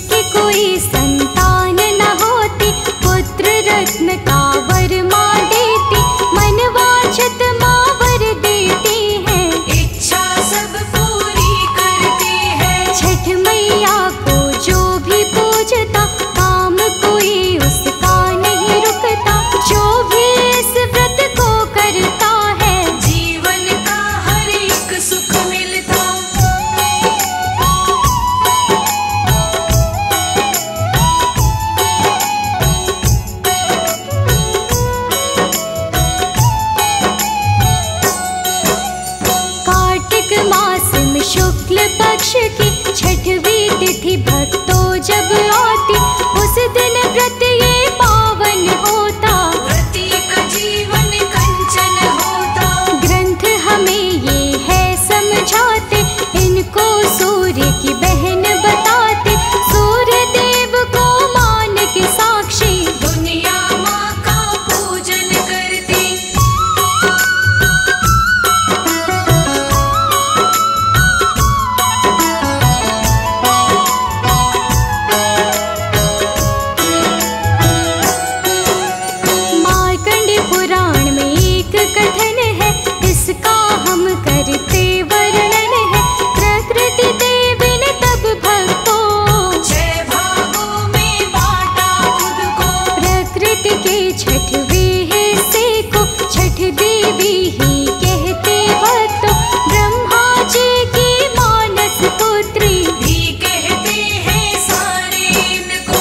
की कोई संतान न होती, पुत्र रत्न का वर माँ देती, मन वांछित माँ वर देती है, इच्छा सब पूरी करती है। छठ मैया को जो भी पूजता, काम कोई उसका नहीं रुकता, जो भी इस व्रत को करता है, जीवन का हर एक सुख मिलता। कार्तिक मास में शुक्ल पक्ष की छठवीं तिथि भक्तों जब आती, उस दिन व्रत ये पावन होता, व्रती का जीवन कंचन होता। ग्रंथ हमें ये है समझाते, इनको सूर्य की बहन बताते, सूर्य देव को मान के साक्षी, दुनिया माँ का पूजन करती। मार्कंड पुराण में एक कथन है, इसका हम करते वर्णन है, प्रकृति देवी ने तब भक्तों, 6 भागों में बांटा खुद को। प्रकृति के छठवें हिस्से को छठ देवी ही कहते भक्तों, ब्रह्मा जी की मानस पुत्री, भी कहते हैं सारे इनको।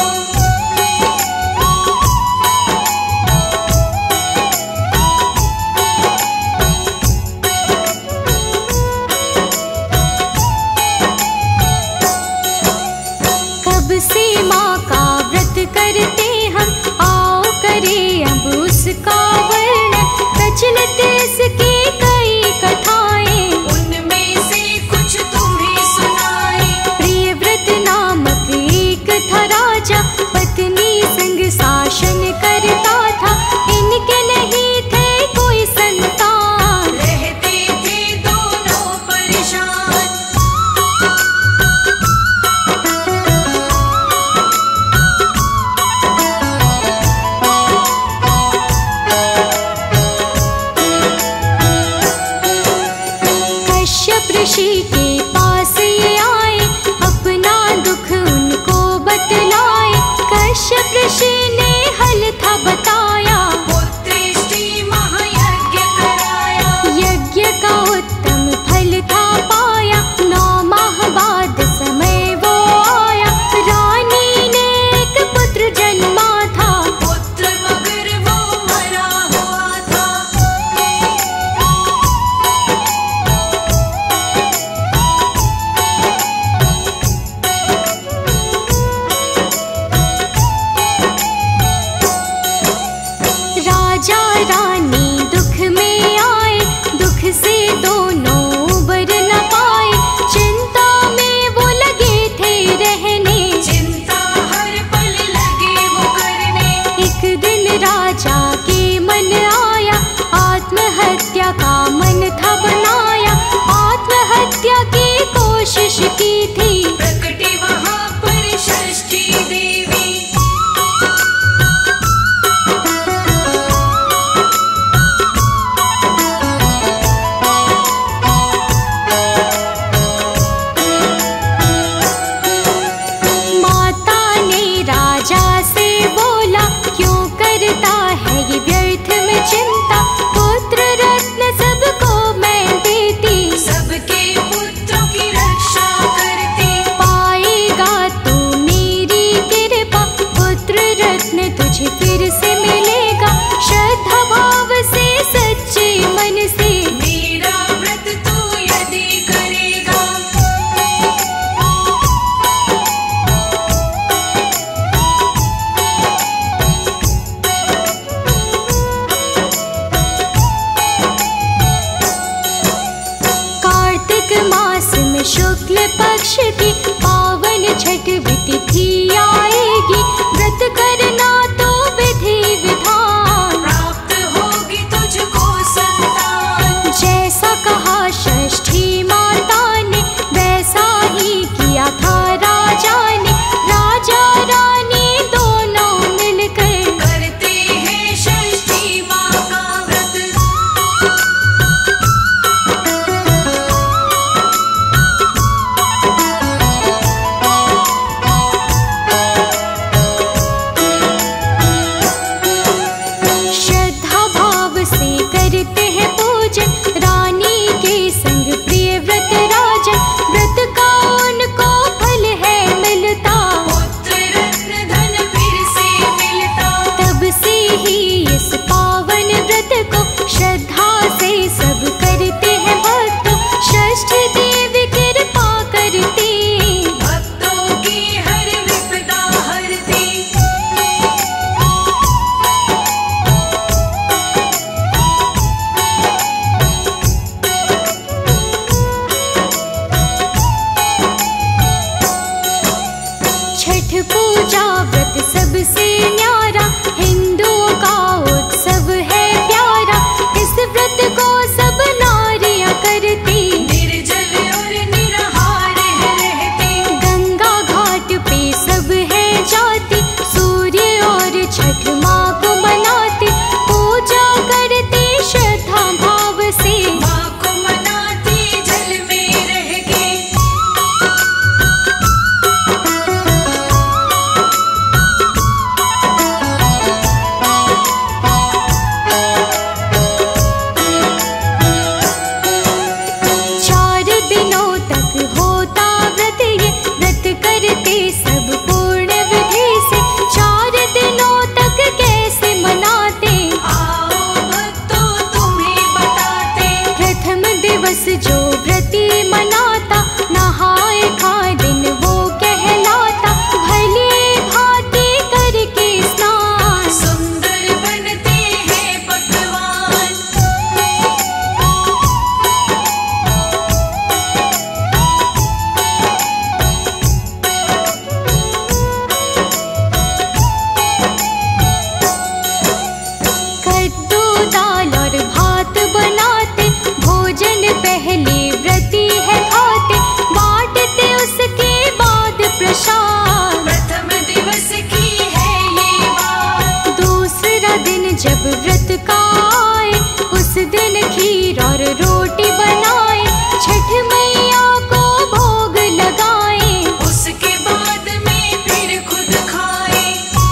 दाल और भात बनाते, भोजन पहले व्रती है खाते, बांटते उसके बाद प्रसाद। प्रथम दिवस की है ये बात। दूसरा दिन जब व्रत का आए, उस दिन खीर और रोटी बनाए, छठ मैया को भोग लगाए। उसके बाद में फिर खुद खाए।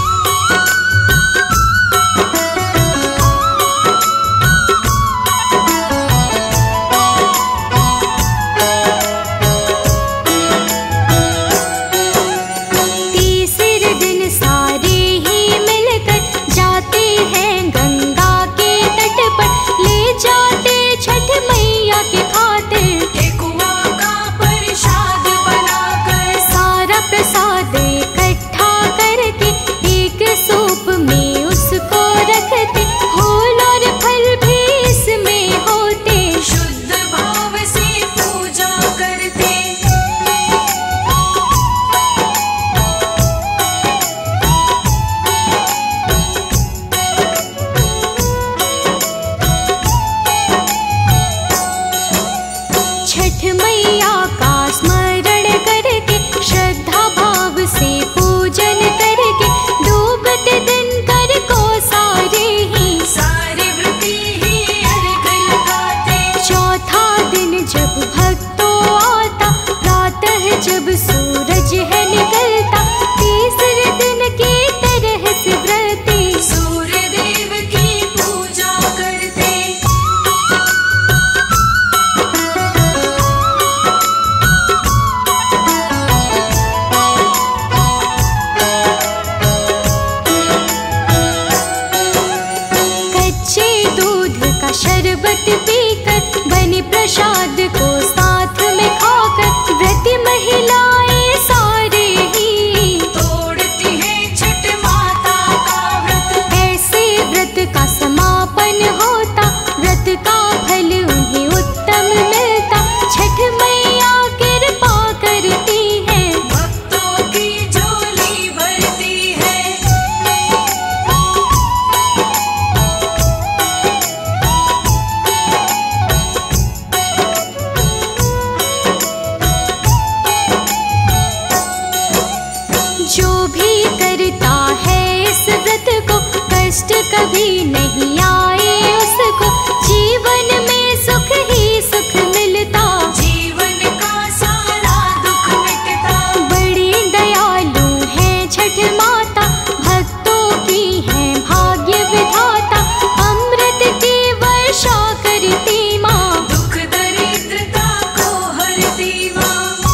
तीसरे दिन सारे ही मिलकर जाते हैं गंगा के तट पर, ले जाते छठ मैया के खातिर ठेकुआ का प्रसाद बनाकर। सारा प्रसाद इकट्ठा करके एक सूप में उसको रखते, फूल और फल भी इसमें होते, शुद्ध भाव से पूजा करते। छठ मैया का स्मरण करके श्रद्धा भाव से पूजन करके, डूबते दिन कर को सारे व्रती ही अर्घ लगाते। चौथा दिन जब भक्तों आता, प्रातः जब सूरज है निकलता, तीसरे दिन की तरह से व्रती सूर्य देव की पूजा करते। कच्चे दूध का शरबत पीकर, बने प्रसाद को साथ में खाकर, व्रती महिलाएं सारे ही तोड़ती है छठ माता का व्रत। ऐसे व्रत का समापन होता, व्रत का फल उन्हें उत्तम मिलता, छठ मैया कृपा करती है, भक्तों की झोली भरती है। जो भी करता है इस व्रत को, कष्ट कभी नहीं आए उसको, जीवन में सुख ही सुख मिलता, जीवन का सारा दुख मिटता। बड़ी दयालु है छठ माता, भक्तों की है भाग्य विधाता, अमृत की वर्षा करती माँ, दुख दरिद्रता को हरती माँ।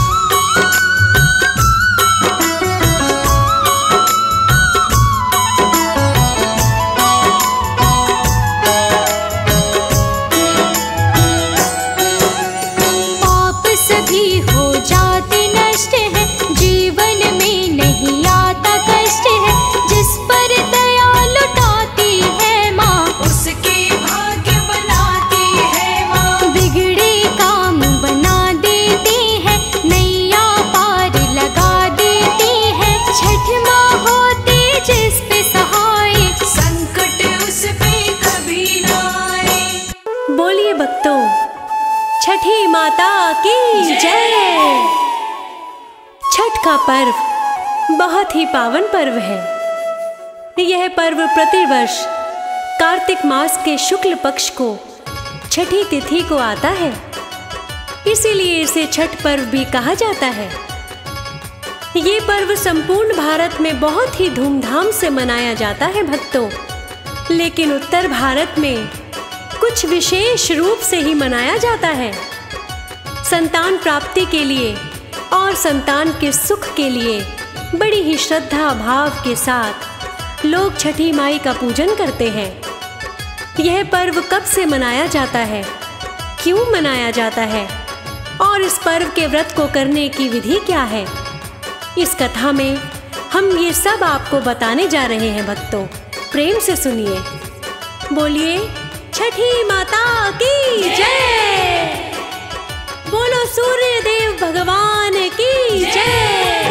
पाप सभी हो जाते नष्ट है, जीवन में नहीं आता कष्ट है, जिस पर दया लुटाती है माँ, उसके भाग्य बनाती है माँ। बिगड़े काम बना देती है, नैया पार लगा देती है, छठ माँ होती जिस पे सहाय, संकट उस पे कभी ना आए। बोलिए भक्तों, छठी माता की जय। छठ का पर्व बहुत ही पावन पर्व है। यह पर्व प्रतिवर्ष कार्तिक मास के शुक्ल पक्ष को छठी तिथि को आता है, इसीलिए इसे छठ पर्व भी कहा जाता है। ये पर्व संपूर्ण भारत में बहुत ही धूमधाम से मनाया जाता है भक्तों, लेकिन उत्तर भारत में कुछ विशेष रूप से ही मनाया जाता है। संतान प्राप्ति के लिए और संतान के सुख के लिए बड़ी ही श्रद्धा भाव के साथ लोग छठी माई का पूजन करते हैं। यह पर्व कब से मनाया जाता है, क्यों मनाया जाता है और इस पर्व के व्रत को करने की विधि क्या है, इस कथा में हम ये सब आपको बताने जा रहे हैं भक्तों। प्रेम से सुनिए। बोलिए छठी माता की जय। बोलो सूर्य देव भगवान की जय।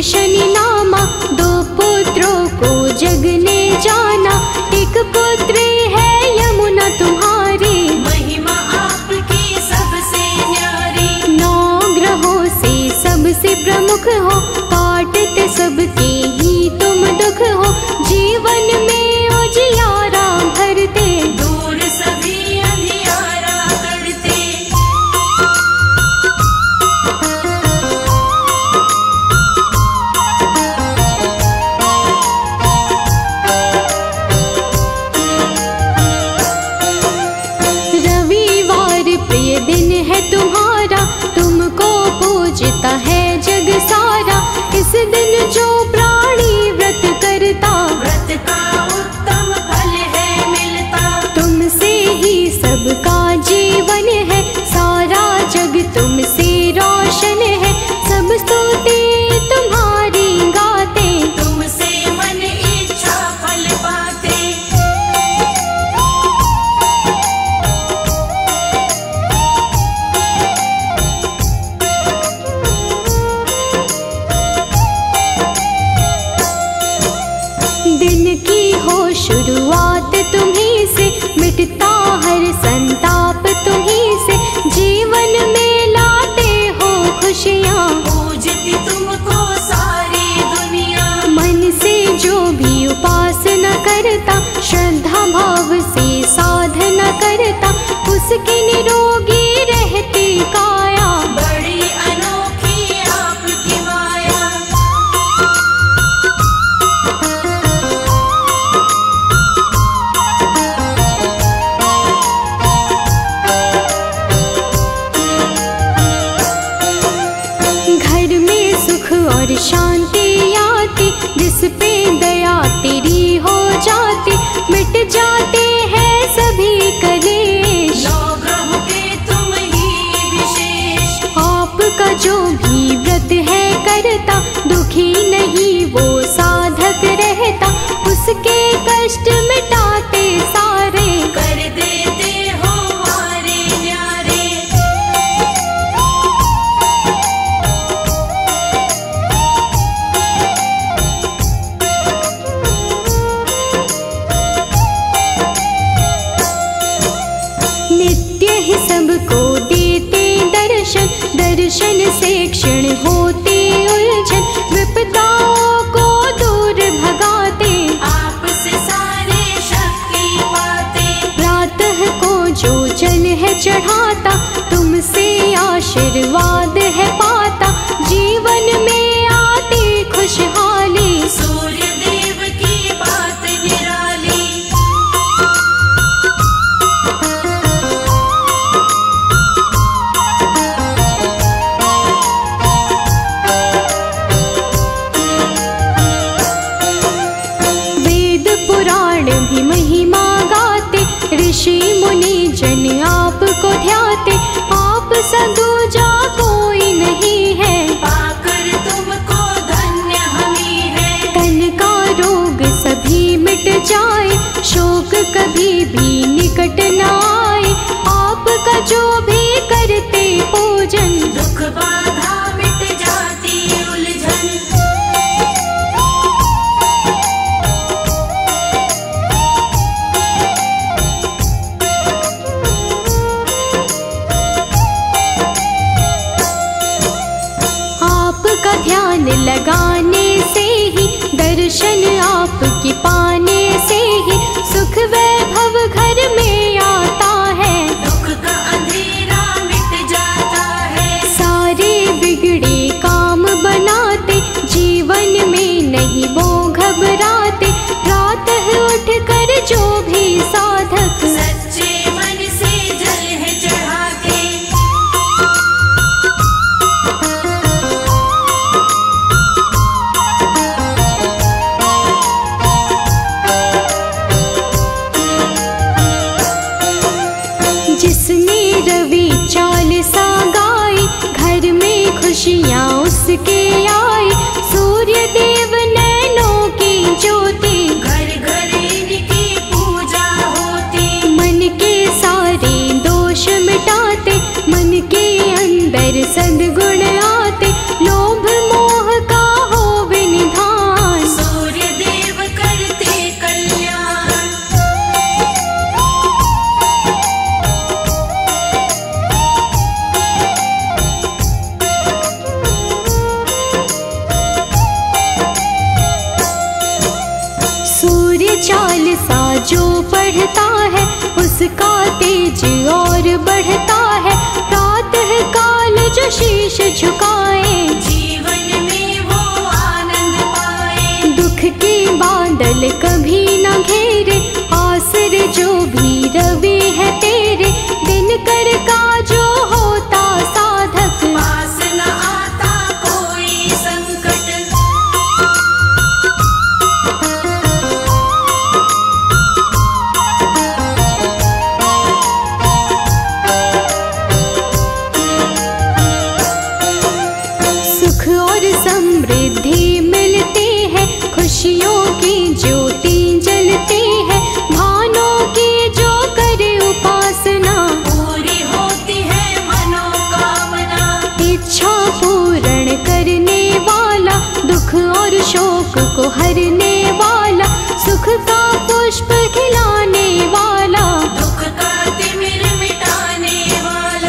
शनि नामा, 2 पुत्रों को जग ने जाना। एक पुत्री है यमुना तुम्हारी, महिमा आपकी सबसे न्यारी। 9 ग्रहों से सबसे प्रमुख हो, काटते सबके ही तुम दुख हो। जीवन में उजियारा भरते, दूर सभी अंधियारा करते। रविवार प्रिय दिन है तुम्हारा, तुमको पूजता है जग सारा। इस दिन जो प्राणी व्रत करता, व्रत का उत्तम फल है मिलता। तुमसे ही सबका जीवन है, सारा जग तुमसे रोशन है। सब स्तुति तुम्हारी गाते, तुमसे मन इच्छा फल पाते। दिन की हो शुरुआत तुम्हीं से, मिटता हर संताप तुम्हीं से। जीवन में लाते हो खुशियाँ, पूजती तुमको सारी दुनिया। मन से जो भी उपासना करता, श्रद्धा भाव से साधना करता, उसकी निरोगी रहती काया। बड़ी अनोखी आपकी माया। घर में सुख और शांति आती, जिस पे दया तेरी हो जाती। मिट जाते हैं सभी कलेश, 9 ग्रह के तुम ही विशेष। आपका जो भी व्रत है करता, दुखी नहीं वो साधक रहता। उसके कष्ट मिटाते सारे, कर देते हो हमारे न्यारे। नित्य ही सबको देते दर्शन, दर्शन से क्षण होते उलझन। विपदाओं को दूर भगाते, आपसे सारे शक्ति पाते। प्रातः को जो जल है चढ़ाता, तुमसे आशीर्वाद है पाता। जीवन में आती खुशहाली, सूर्य देव की बात निराली। वेद पुराण भी महिमा गाते, ऋषि मुनि जन आपको ध्याते। आप सा दूजा कोई नहीं है, पाकर तुमको धन्य हमी है। तन का रोग सभी मिट जाए, शोक कभी भी निकट न आए। आपका जो भी करते पूजन, दुख बाधा मिट जाती उलझन। आपका ध्यान लगाने से ही, दर्शन आपकी पाने से ही, सुख वैभव घर में आता है। दुख का अंधेरा मिट जाता है। सारे जो पढ़ता है उसका तेज और बढ़ता है। प्रातः काल जो शीश झुकाए जीवन में वो आनंद पाए। दुख के बादल कभी न घेरे, आसरे जो भी रवि है तेरे। दिन कर का जो होता साधक, पास न आता कोई संकट। सुख और समृद्धि मिलते हैं, खुशियों की ज्योति जलती है। भानों की जो करे उपासना, पूरी होती है मनोकामना। इच्छा पूर्ण करने वाला, दुख और शोक को हरने वाला, सुख का पुष्प खिलाने वाला। दुख का तिमिर मिटाने वाला।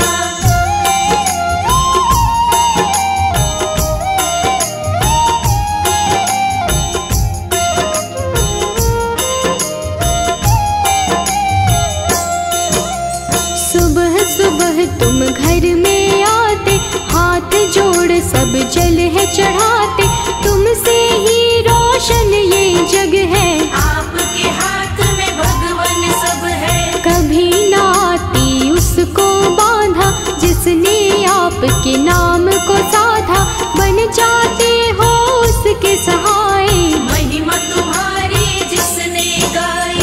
सुबह सुबह तुम घर में आते, हाथ जोड़ सब जल है चढ़ाते। तुमसे ही रोशन ये जग है, आपके हाथ में भगवन सब है। कभी ना आती उसको बांधा, जिसने आपके नाम को साधा। बन जाते हो उसके सहाय, महिमा तुम्हारी जिसने गाई।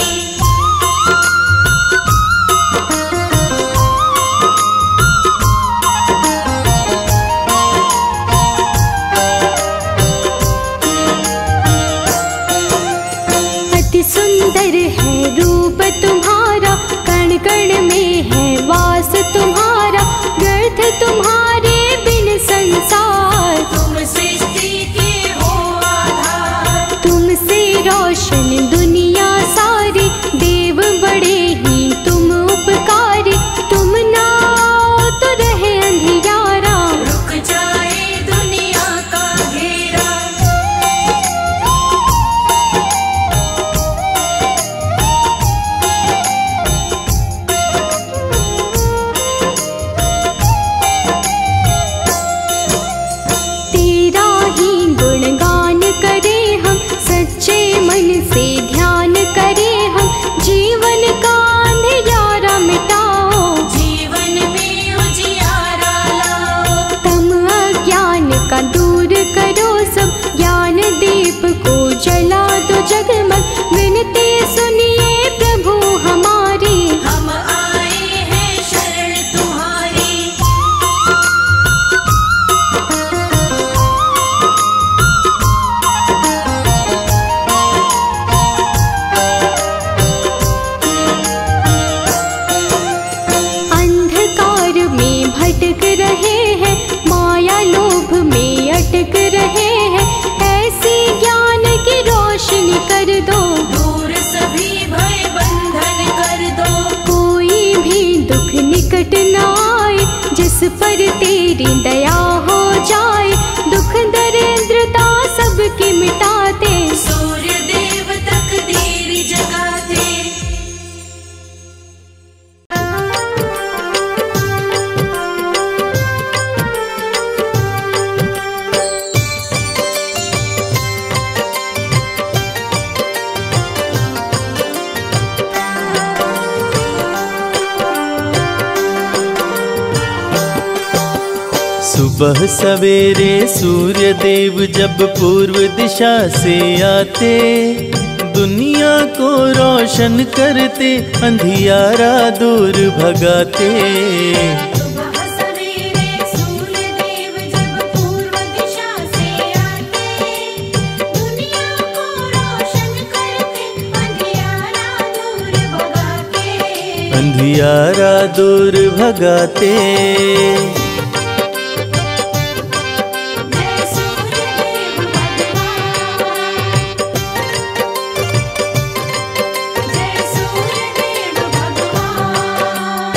अति सुंदर है रूप तुम्हारा, कण कण में है वास तुम्हारा। व्यर्थ तुम्हारे बिन संसार, तुम सृष्टि के हो आधार। तुमसे रोशन दुनिया सारी। देव बड़े ही तुम उपकारी, तुम ना आओ तो रहे अंधियारा। रुक जाए दुनिया का घेरा। तेरा ही गुणगान करें हम, सच्चे मन से ध्यान करें हम। जीवन का अंधियारा मिटाओ, जीवन में उजियारा लाओ। तम अज्ञान का दूर करो सब, ज्ञान दीप को जला दो जगमग। विनती सुनिए प्रभु हमारी, हम आए हैं शरण तुम्हारी। अंधकार में भटक रहे हैं, माया लोभ में अटक रहे हैं। ऐसी ज्ञान की रोशनी कर दो, दूर सभी भय बंधन कर दो। कोई भी दुख निकट न आए, जिस पर तेरी दया हो जाए। दुख दरिद्रता सबकी मिटाते, सूर्य देव तकदीर जगाते। सुबह सवेरे सूर्य देव जब पूर्व दिशा से आते, दुनिया को रोशन करते, अंधियारा दूर भगाते। सुबह सवेरे सूर्य देव जब पूर्व दिशा से आते, दुनिया को रोशन करते, अंधियारा दूर भगाते। अंधियारा दूर भगाते। जय सूर्य देव भगवान, जय सूर्य देव भगवान।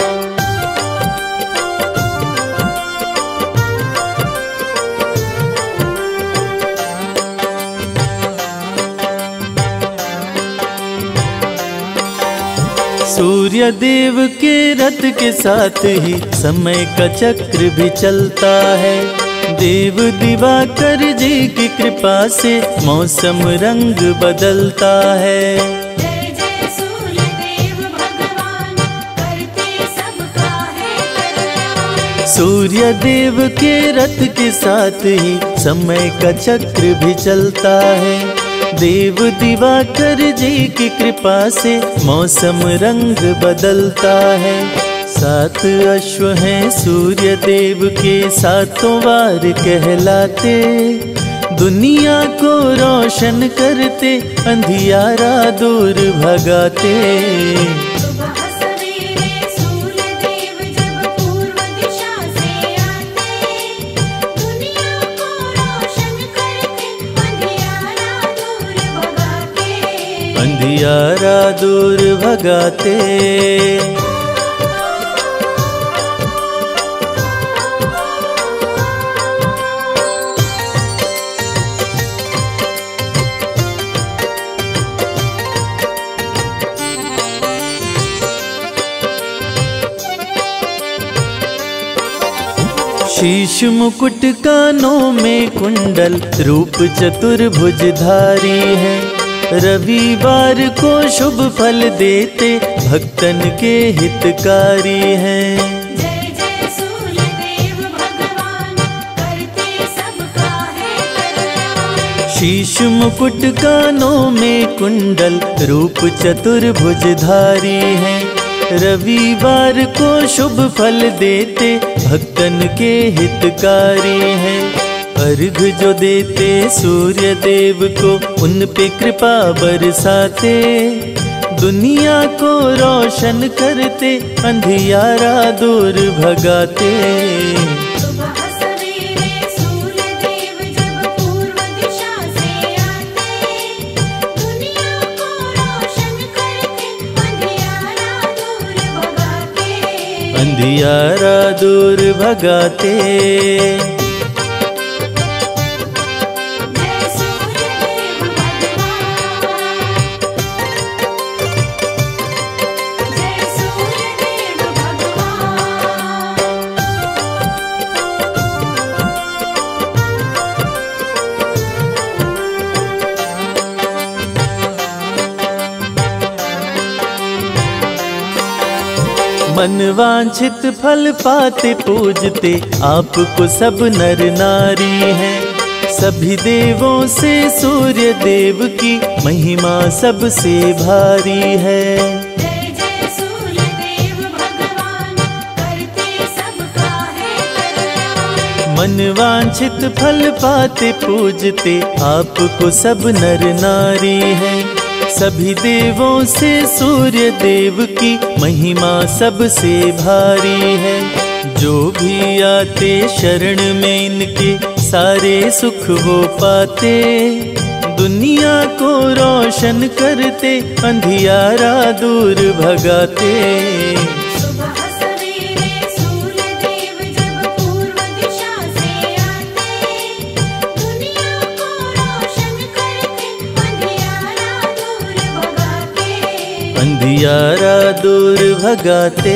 सूर्य देव के रथ के साथ ही समय का चक्र भी चलता है। देव दिवाकर जी की कृपा से मौसम रंग बदलता है। जय जय सूर्य देव भगवान, करते सबका है कल्याण। सूर्य देव के रथ के साथ ही समय का चक्र भी चलता है। देव दिवाकर जी की कृपा से मौसम रंग बदलता है। 7 अश्व हैं सूर्य देव के, 7 वार कहलाते। दुनिया को रोशन करते, अंधियारा दूर भगाते। सुबह सवेरे सूर्य देव जब पूर्व दिशा से आते, दुनिया को रोशन करते, अंधियारा दूर भगाते। अंधियारा दूर भगाते। शीश मुकुट कानों में कुंडल, रूप चतुर्भुजधारी है। रविवार को शुभ फल देते, भक्तन के हितकारी हैं। जय जय सूर्य देव भगवान, करते सबका है कल्याण। शीश मुकुट कानों में कुंडल, रूप चतुर्भुजधारी है। रविवार को शुभ फल देते, भक्तन के हितकारी हैं। अर्घ जो देते सूर्य देव को, उन पे कृपा बरसाते। दुनिया को रोशन करते, अंधियारा दूर भगाते। सुबह सवेरे सूर्य देव जब पूर्व दिशा से आते, दुनिया को रोशन करते, अंधियारा दूर भगाते। अंधियारा दूर भगाते। जय सूर्य देव भगवान, जय सूर्य देव भगवान। मनवांछित फल पाते पूजते, आपको सब नर नारी हैं। सभी देवों से सूर्य देव की महिमा सबसे भारी है। जय जय सूर्य देव भगवान, करते सबका है कल्याण। मनवांछित फल पाते पूजते, आपको सब नर नारी हैं। सभी देवों से सूर्य देव की महिमा सबसे भारी है। जो भी आते शरण में इनके, सारे सुख वो पाते। दुनिया को रोशन करते, अंधियारा दूर भगाते। सुबह सवेरे सूर्य देव जब पूर्व दिशा से आते, दुनिया को रोशन करते, अंधियारा दूर भगाते। अंधियारा दूर भगाते।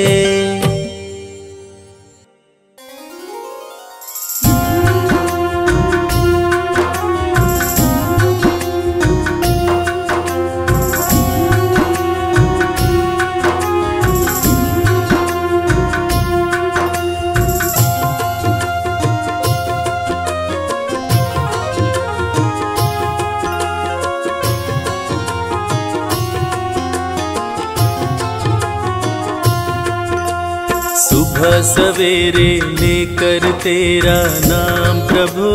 सुबह सवेरे लेकर तेरा नाम प्रभु,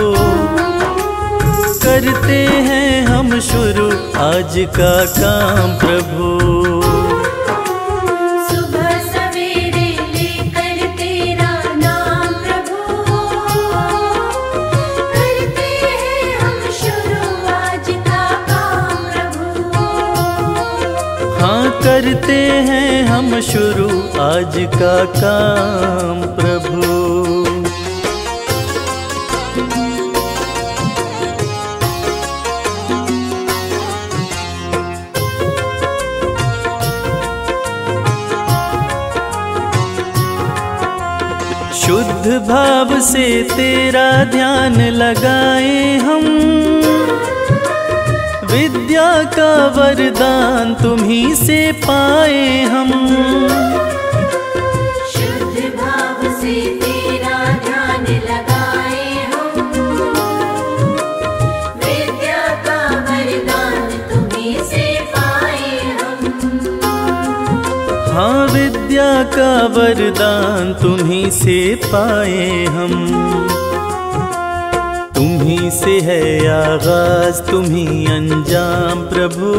करते हैं हम शुरू आज का काम प्रभु। सुबह सवेरे लेकर तेरा नाम प्रभु, करते हैं हम शुरू आज का काम प्रभु। हाँ करते हैं हम शुरू आज का काम प्रभु। शुद्ध भाव से तेरा ध्यान लगाए हम, विद्या का वरदान तुम्ही से पाए हम। शुद्ध भाव से तेरा ध्यान लगाए हम, विद्या का वरदान तुम्ही से पाए हम। हाँ, विद्या का वरदान तुम्ही से पाए हम। तुम्ही से है आगाज तुम्ही अंजाम प्रभु,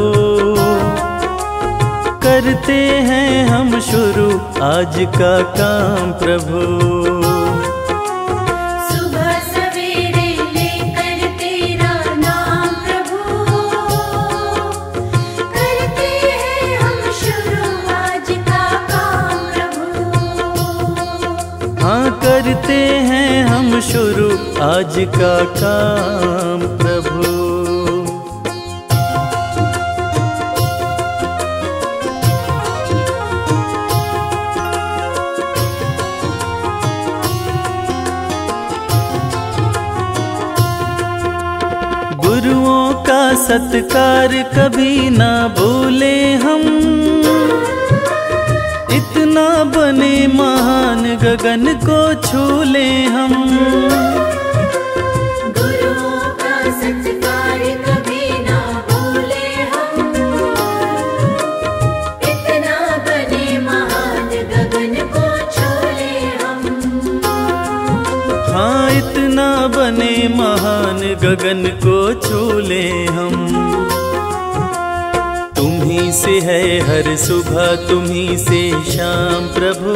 करते हैं हम शुरू आज का काम प्रभु। सुबह सवेरे लेकर तेरा नाम प्रभु, करते हैं हम शुरू आज का काम प्रभु। हाँ, करते हैं हम शुरू आज का काम प्रभु। गुरुओं का सत्कार कभी ना भूले हम, इतना बने महान गगन को छू ले हम। गुरुओं का सत्कार कभी ना भूले हम, इतना बने महान गगन को छू ले हम। हाँ, इतना बने महान गगन को छू ले हम। तुम्ही से है हर सुबह तुम्ही से शाम प्रभु,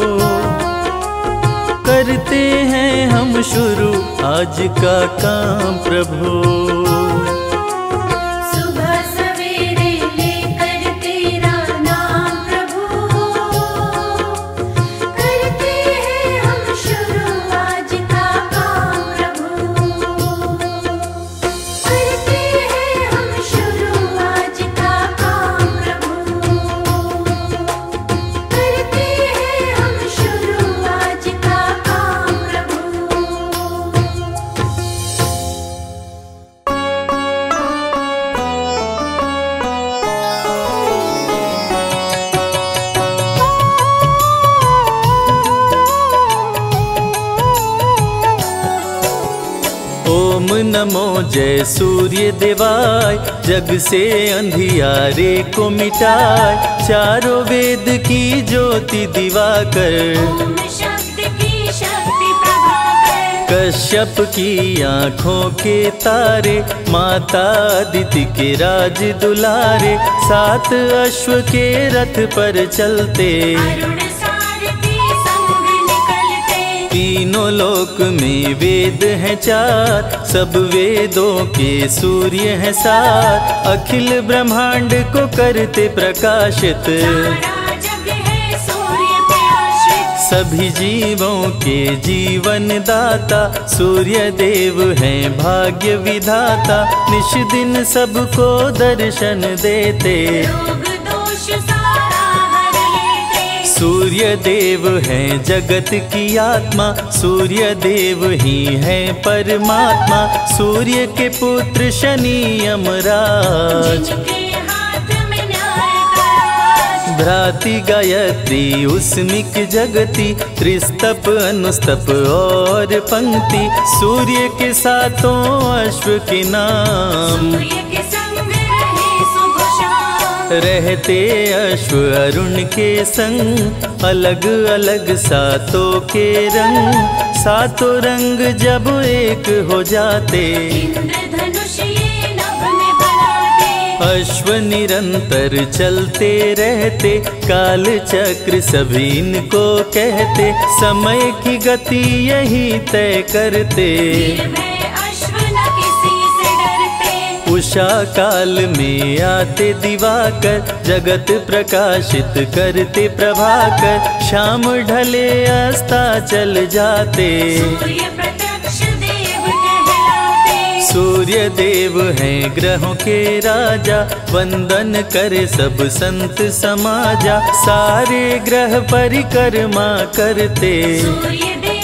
करते हैं हम शुरू आज का काम प्रभु। सुबह सवेरे लेकर तेरा नाम प्रभु, करते हैं हम शुरू आज का काम प्रभु। करते हैं हम शुरू आज का काम प्रभु, करते हैं हम शुरू आज का काम प्रभु। ओम नमो जय सूर्य देवाय, जग से अंधियारे को मिटाए, चारों वेद की ज्योति दिवाकर, ओम शब्द की शक्ति प्रभाकर, कश्यप की आँखों के तारे, माता अदिति के राज दुलारे, सात अश्व के रथ पर चलते, अरुण सारथी संग निकलते। तीनों लोक में वेद हैं चार, सब वेदों के सूर्य हैं सात, अखिल ब्रह्मांड को करते प्रकाशित, सारा जग है सूर्य पे आश्रित। सभी जीवों के जीवन दाता, सूर्य देव हैं भाग्य विधाता, निश दिन सबको दर्शन देते, रोग दोष सारा हर लेते। सूर्य देव हैं जगत की आत्मा, सूर्य देव ही हैं परमात्मा, सूर्य के पुत्र शनि यमराज, जिनके हाथ में न्याय का राज। भ्राति गायत्री उस्मिक जगति, त्रिस्तप अनुस्तप और पंक्ति, सूर्य के सातों अश्व के नाम, सूर्य के संग रहे सुबह शाम। रहते अश्व अरुण के संग, अलग अलग सातों के रंग, सातों रंग जब एक हो जाते, इंद्रधनुष ये नभ में बनाते। अश्व निरंतर चलते रहते, काल चक्र सभी इनको कहते, समय की गति यही तय करते, निर्भय अश्व न किसी से डरते। उषा काल में आते दिवाकर, जगत प्रकाशित करते प्रभाकर, शाम ढले अस्ता चल जाते, सूर्य प्रत्यक्ष देव कहलाते। सूर्य देव हैं ग्रहों के राजा, वंदन करे सब संत समाजा, सारे ग्रह परिक्रमा करते, सूर्य देव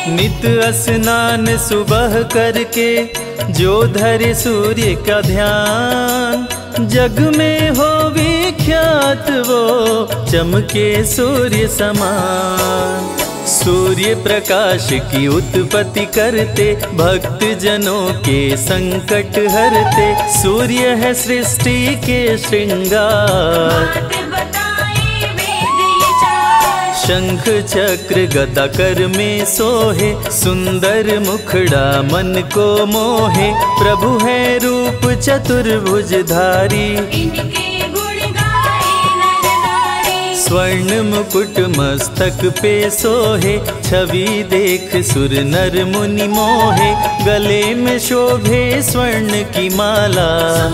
नित स्नान सुबह करके जो धरे सूर्य का ध्यान, जग में हो विख्यात वो चमके सूर्य समान। सूर्य प्रकाश की उत्पत्ति करते, भक्त जनों के संकट हरते। सूर्य है सृष्टि के श्रृंगार, शंख चक्र गदा कर में सोहे। सुंदर मुखड़ा मन को मोहे, प्रभु है रूप चतुर्भुजधारी। स्वर्ण मुकुट मस्तक पे सोहे, छवि देख सुर नर मुनि मोहे। गले में शोभे स्वर्ण की माला,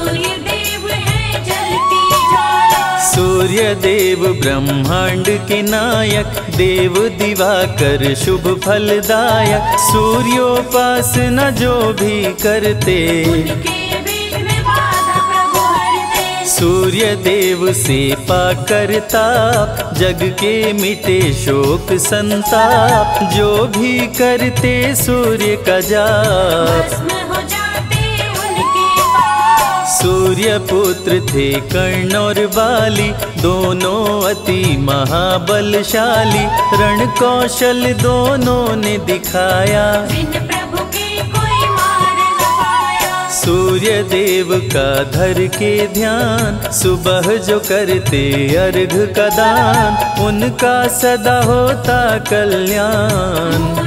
सूर्य देव ब्रह्मांड के नायक। देव दिवाकर शुभ फलदायक, सूर्योपासना जो भी करते। सूर्य देव से पाकर ताप, जग के मिटे शोक संताप। जो भी करते सूर्य का जाप, सूर्य पुत्र थे कर्ण और बाली। दोनों अति महाबलशाली, रण कौशल दोनों ने दिखाया। सूर्य देव का धर के ध्यान, सुबह जो करते अर्घ का दान। उनका सदा होता कल्याण।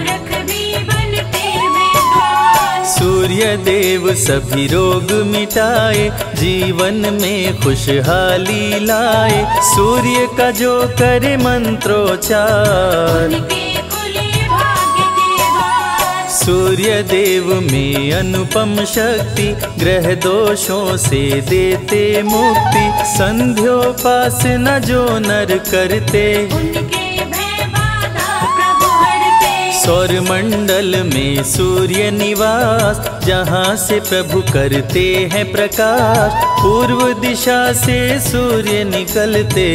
सूर्य देव सभी रोग मिटाए, जीवन में खुशहाली लाए। सूर्य का जो करे मंत्रोच्चार, सूर्य देव में अनुपम शक्ति। ग्रह दोषों से देते मुक्ति, संध्योपासना जो नर करते। सौर मंडल में सूर्य निवास, जहाँ से प्रभु करते हैं प्रकाश। पूर्व दिशा से सूर्य निकलते,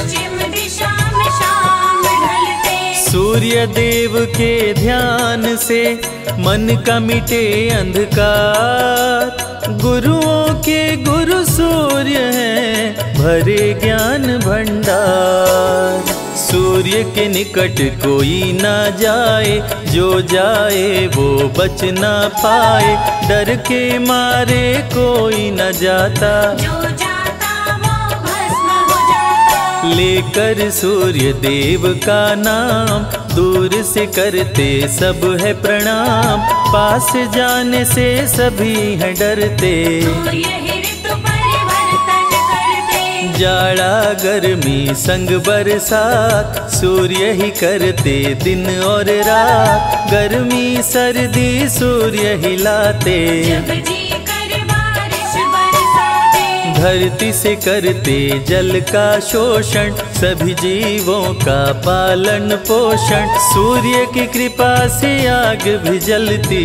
सूर्य देव के ध्यान से मन का मिटे अंधकार। गुरुओं के गुरु सूर्य हैं, भरे ज्ञान भंडार। सूर्य के निकट कोई ना जाए, जो जाए वो बच ना पाए। डर के मारे कोई न जाता, लेकर सूर्य देव का नाम। दूर से करते सब है प्रणाम, पास जाने से सभी हैं डरते। जाड़ा गर्मी संग बरसात, सूर्य ही करते दिन और रात। गर्मी सर्दी सूर्य ही लाते, धरती से करते जल का शोषण। सभी जीवों का पालन पोषण, सूर्य की कृपा से आग भी जलती।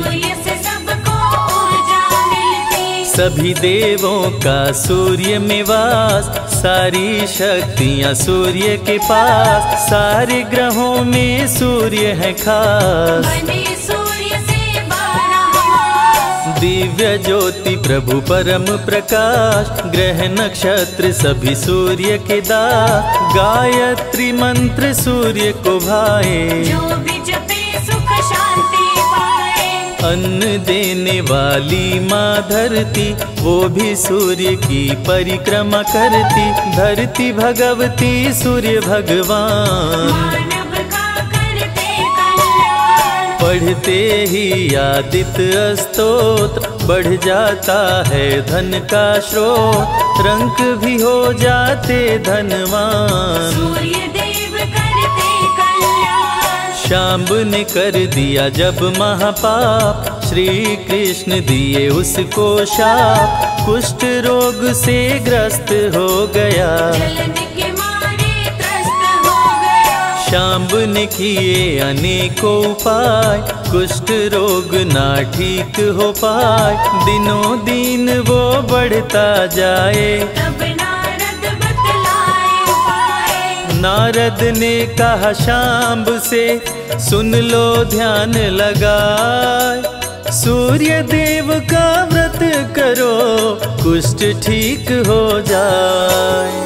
सभी देवों का सूर्य में वास, सारी शक्तियाँ सूर्य के पास। सारे ग्रहों में सूर्य है खास, दिव्य ज्योति प्रभु परम प्रकाश। ग्रह नक्षत्र सभी सूर्य के दास, गायत्री मंत्र सूर्य को भाए। अन्न देने वाली माँ धरती, वो भी सूर्य की परिक्रमा करती। धरती भगवती सूर्य भगवान, पढ़ते ही आदित्य स्तोत्र। बढ़ जाता है धन का स्रोत, रंक भी हो जाते धनवान। शांब ने कर दिया जब महापाप, श्री कृष्ण दिए उसको शाप। कुष्ठ रोग से ग्रस्त हो गया, शांब ने किए अनेकों उपाय। कुष्ठ रोग ना ठीक हो पाए, दिनों दिन वो बढ़ता जाए। नारद ने कहा शांब से, सुन लो ध्यान लगाए, सूर्य देव का व्रत करो कुष्ठ ठीक हो जाए।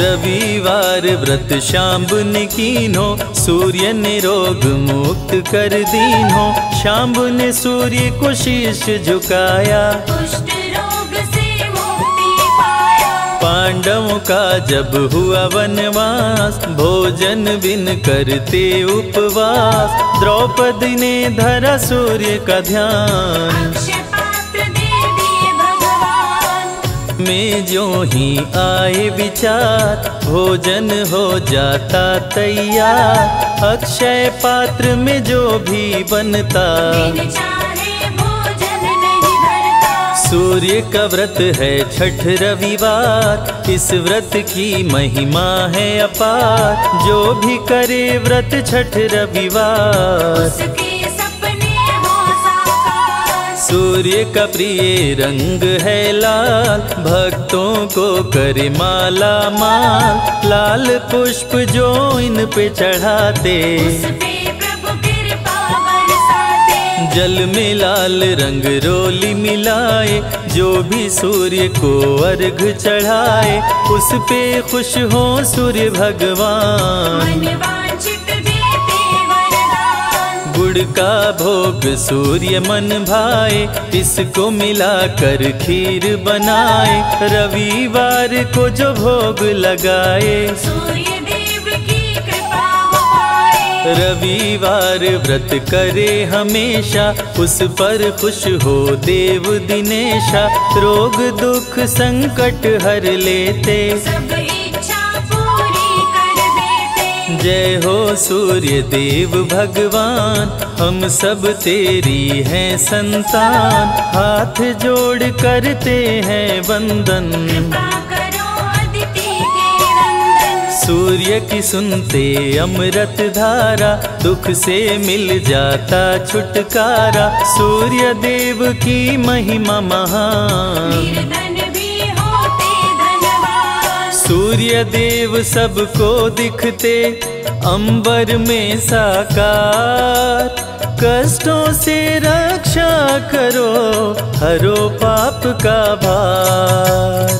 रविवार व्रत शांब ने कीन्हो, सूर्य ने रोग मुक्त कर दीन्हो। शांब ने सूर्य को शीश झुकाया, कुष्ठ रोग से मुक्ति पाया। पांडवों का जब हुआ वनवास, भोजन बिन करते उपवास, द्रौपदी ने धरा सूर्य का ध्यान। अक्षय पात्र दे दिए भगवान, में जो ही आए विचार, भोजन हो जाता तैयार। अक्षय पात्र में जो भी बनता, बिन चाहे भोजन नहीं धरता। सूर्य का व्रत है छठ रविवार, इस व्रत की महिमा है अपार। जो भी करे व्रत छठ रविवार, उसके सपने हो साकार। सूर्य का प्रिय रंग है लाल, भक्तों को करे माला माल। लाल पुष्प जो इन पे चढ़ाते, उस पे प्रभु कृपा बरसाते। जल में लाल रंग रोली मिलाए, जो भी सूर्य को अर्घ चढ़ाए, उस पे खुश हो सूर्य भगवान। मन वांछित देते वरदान, गुड़ का भोग सूर्य मन भाए, इसको मिलाकर खीर बनाए। रविवार को जो भोग लगाए, सूर्य देव की कृपा हो पाए। रविवार व्रत करे हमेशा, उस पर खुश हो देव दिनेशा। रोग दुख संकट हर लेते, सब इच्छा पूरी कर देते। जय हो सूर्य देव भगवान, हम सब तेरी हैं संतान। हाथ जोड़ करते हैं वंदन, कृपा करो अदिति के नंदन। सूर्य की सुनते अमृत धारा, दुख से मिल जाता छुटकारा। सूर्य देव की महिमा महान, निर्धन भी होते धनवान। सूर्य देव सबको दिखते अंबर में साकार। कष्टों से रक्षा करो, हरो पाप का भार।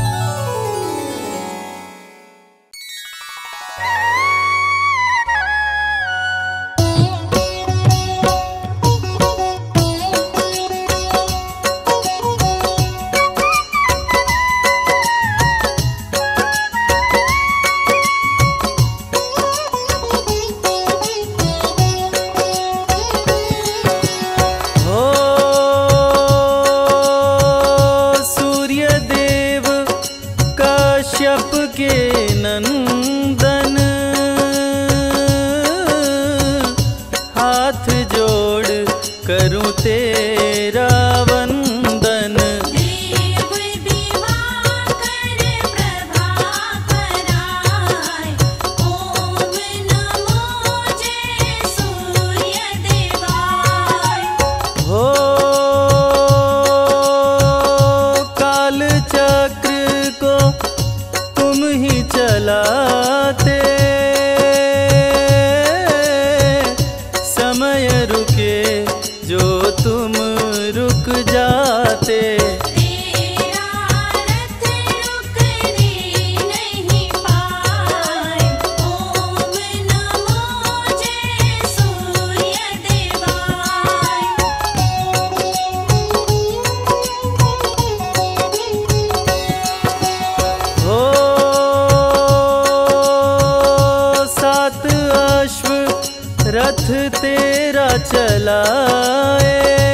रथ तेरा चलाए,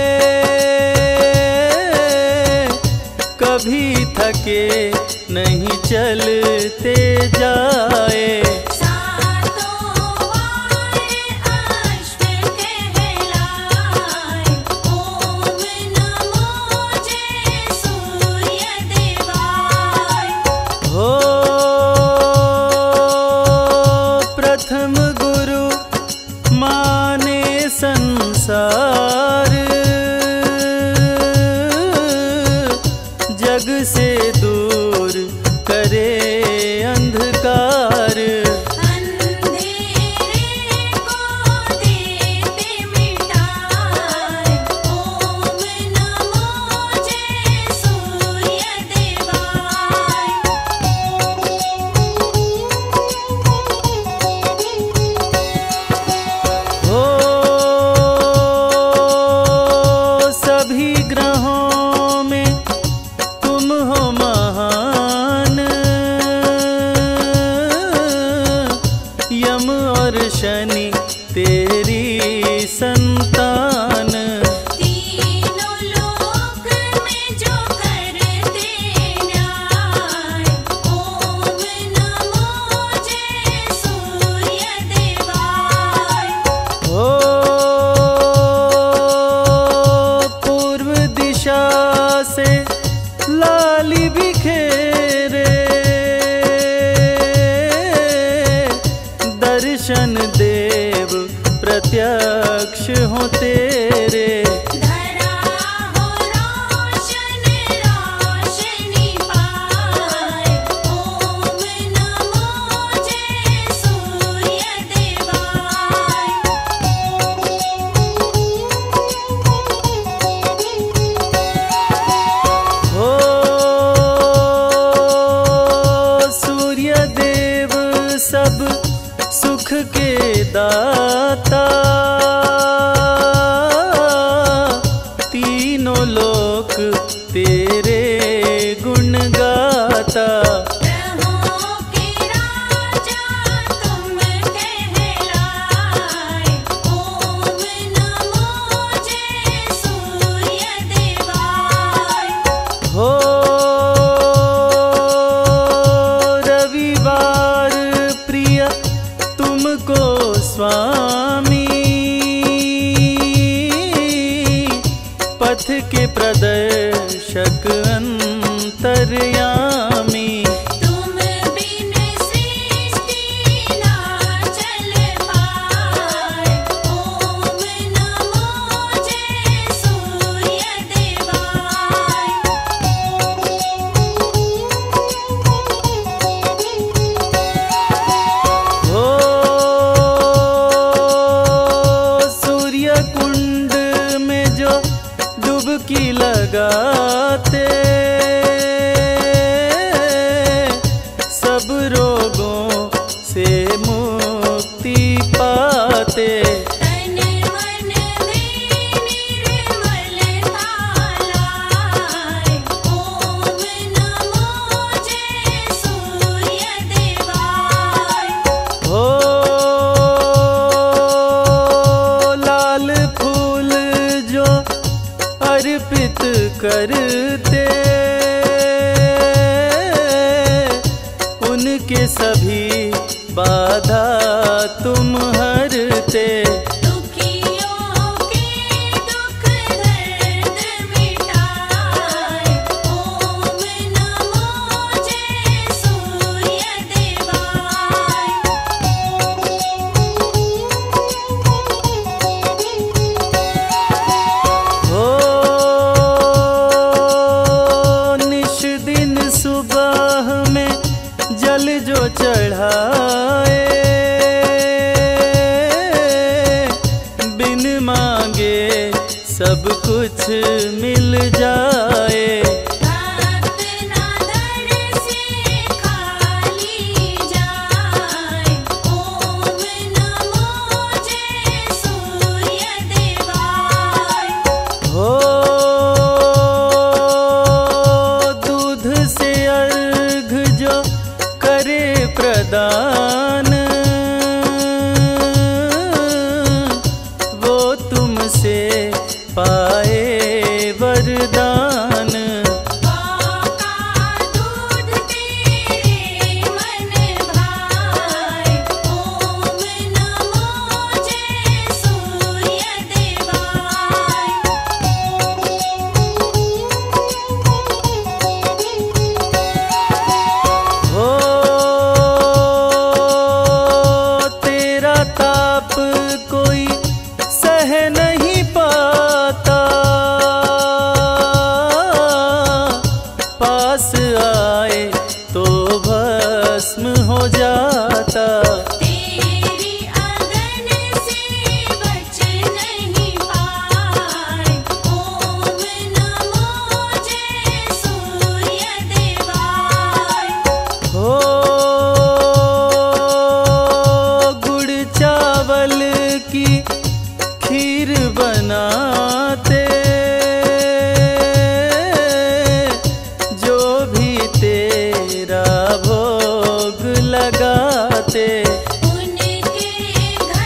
कभी थके नहीं चलते जाए। संसार जग से दूर करे अंधकार। शनि तेरी संतान। तीनों लोक में जो करते न्याय, ओम नमो जय सूर्य देवाय। हो पूर्व दिशा से लाली बिखेरे, दर्शन देव प्रत्यक्ष हो तेरे। धरा हो रोशन रोशनी पाए, ओम नमो जय सूर्य देवाय। हो सूर्य देव सब सुख के दाता, तीनों लोक तेरे गुण गाता। ग्रहों के राजा तुम कहलाए, ओम नमो जय सूर्य देवाय। हो रविवार प्रिय तुमको स्वामी, पथ के प्रदर्शक अंतर्यामी। तुम बिन सृष्टि ना चल पाए, ओम नमो जय सूर्य देवाय। हो सूर्य कुंड में जो डुबकी लगाते, सब रोगों से मुक्ति पाते। तन मन में निर्मलता लाए, ओम नमो जय सूर्य देवाय। हो लाल फूल जो अर्पित करते, उनके सभी बाधा तुम हरते। दुखियों के दुख दर्द मिटाए, ओम नमो जय सूर्य देवाय। हो निश दिन सुबह में जल जो चढ़ाए, बिन मांगे सब कुछ मिल जाए। भक्त ना दर से खाली जाए, ओम नमो जय सूर्य देवाय। हो दूध से अर्घ जो करे प्रदान, वो तुमसे पाए वरदान। का दूध तेरे मन भाए, ओम नमो जय सूर्य देवाय। हो तेरा ताप कोई सह नहीं पाता, पास आए तो भस्म हो जाता। तेरी अगन से बच नहीं पाए, ओम नमो जय सूर्य देवाय। हो गुड़ चावल की खीर बनाते, जो भी तेरा भोग लगाते। उनके घर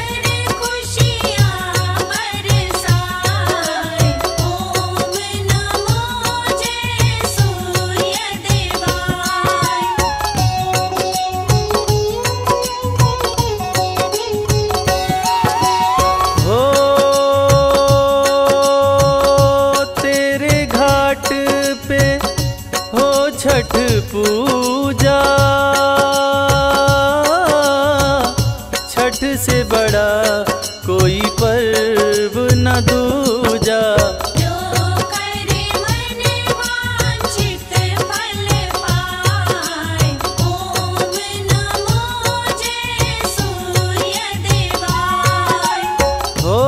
तुझसे बड़ा कोई पर्व न दूजा। जो करे मन वांछित फल पाए, ओम नमो जय सूर्य देवाय। हो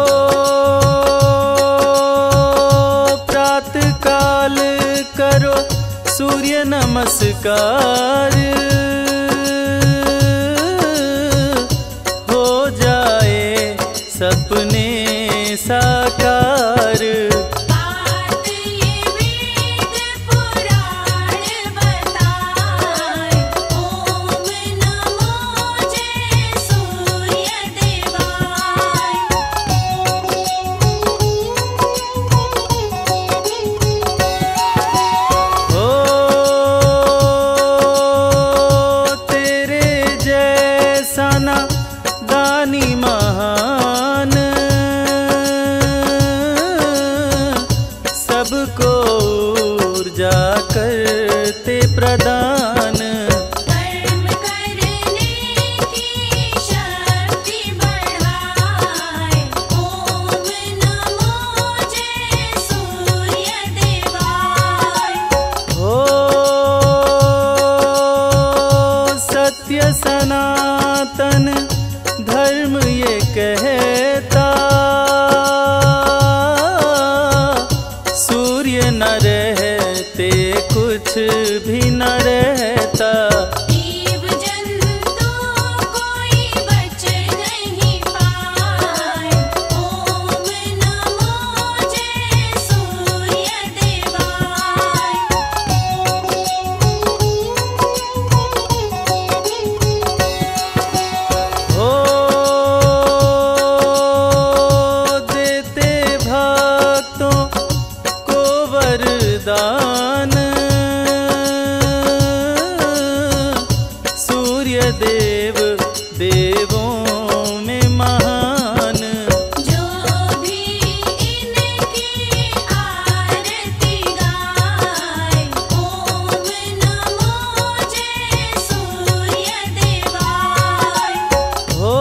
प्रातः काल करो सूर्य नमस्कार, हो जाए सपने साकार। बात ये वेद पुराण बताए, ओम नमो जय सूर्य देवाय। हो तेरे जैसा ना दानी महान, सबको ऊर्जा करते प्रदान। कर्म करने की शक्ति बढ़ाए, ओम नमो जय सूर्य देवाय। हो सत्य सनातन धर्म ये कहता, सूर्य न रहते कुछ भी न रहता। जीव जंतु कोई बच नहीं पाए, ओम नमो जय सूर्य देवाय। हो देते भक्तों को वरदान, सूर्य देव देवों में महान। जो भी इनकी आरती गाए, ओम नमो जय सूर्य देवाय। हो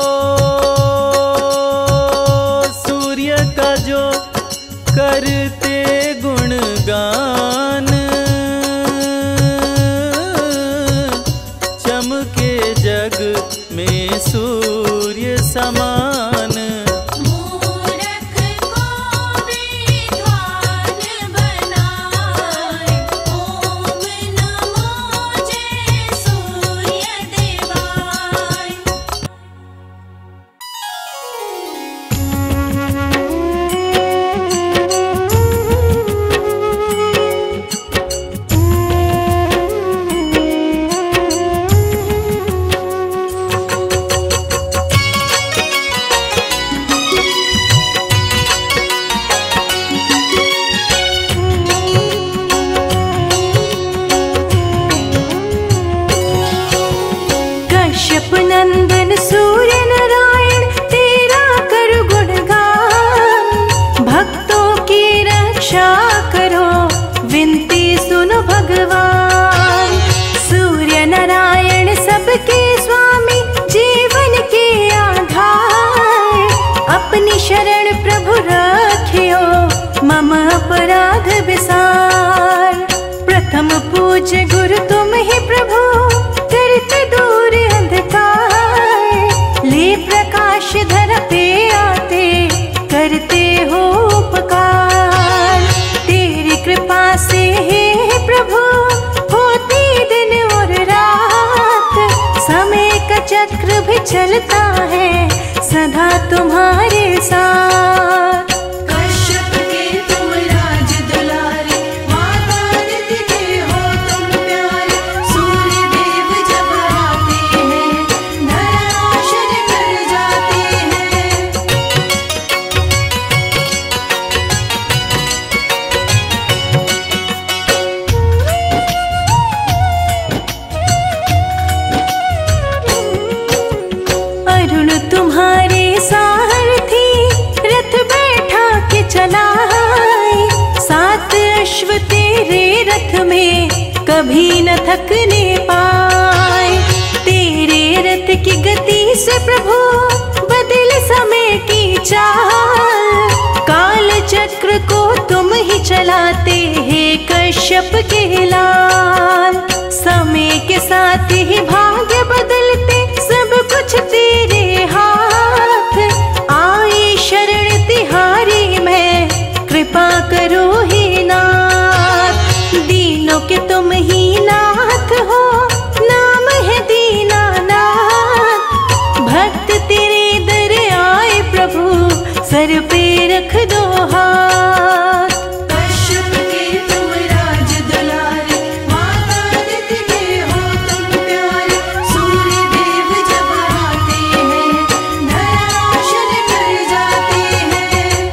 सूर्य का जो करते गुणगान, चमके जग में सूर्य समान। मूरख को विद्वान बनाए, ओम नमो जय सूर्य देवाय। कश्यप नंदन सूर्य नारायण तेरा कर गुणगान, भक्तों की रक्षा करो विनती सुनो भगवान। सूर्य नारायण सबके स्वामी जीवन के आधार, अपनी शरण प्रभु रखियो मम अपराध विसार। प्रथम पूज्य गुरु तुम ही प्रभु, करते दूर अंधकार, ले प्रकाश धर पे आते करते हो उपकार। तेरी कृपा से हे प्रभु होती दिन और रात, समय का चक्र भी चलता है सदा तुम्हारे साथ। कश्यप के तुम राज दुलारे, माता आदित्य के हो तुम प्यारे। सूर्य देव जब आते हैं, धरा रोशन कर जाते हैं। अरुण तुम्हारे सारथी, रथ बैठा के चलाए, सात अश्व तेरे रथ में कभी न थकने पाए। तेरे रथ की गति से प्रभु कश्यप के लाल। समय के साथ ही भाग्य बदलते, सब कुछ तेरे हाथ। आई शरण तिहारी मैं, कृपा करो ही नाथ। दीनों के तुम ही नाथ हो, नाम है दीनानाथ। भक्त तेरे दर आए प्रभु, सर पे रख दो हाथ। कश्यप के तुम राज दुलारे, माता अदिति के हो तुम प्यारे। सूर्य देव जब आते हैं, धरा रोशन कर जाते हैं।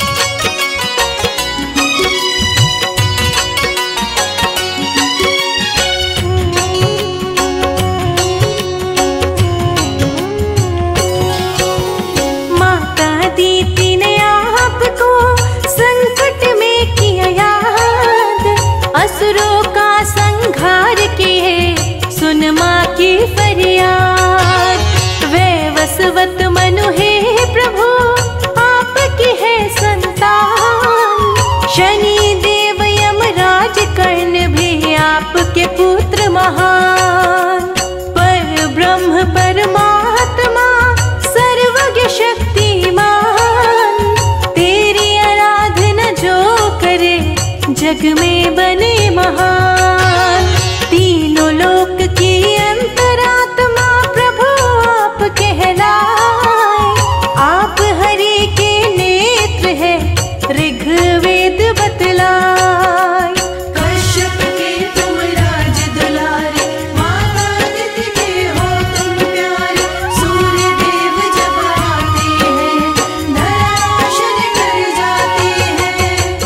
माता दीति ने आपको संकट में किया याद। असुरों का संहार किए, सुन माँ की फरियाद। वैवस्वत मनु है प्रभु, आपकी है संतान। शनि देव यमराज कर्ण भी आपके पुत्र महान। पर ब्रह्म परमात्मा सर्वज्ञ शक्तिमान। तेरी आराधना जो करे, जग में बने महान। तीनों लोक की अंतरात्मा प्रभु आप कहलाए। आप हरि के नेत्र है, ऋग्वेद बतलाए। कश्यप के तुम राज दुलारे, माता अदिति के हो तुम प्यारे। सूर्य देव जब आते हैं, धरा रोशन कर जाते हैं।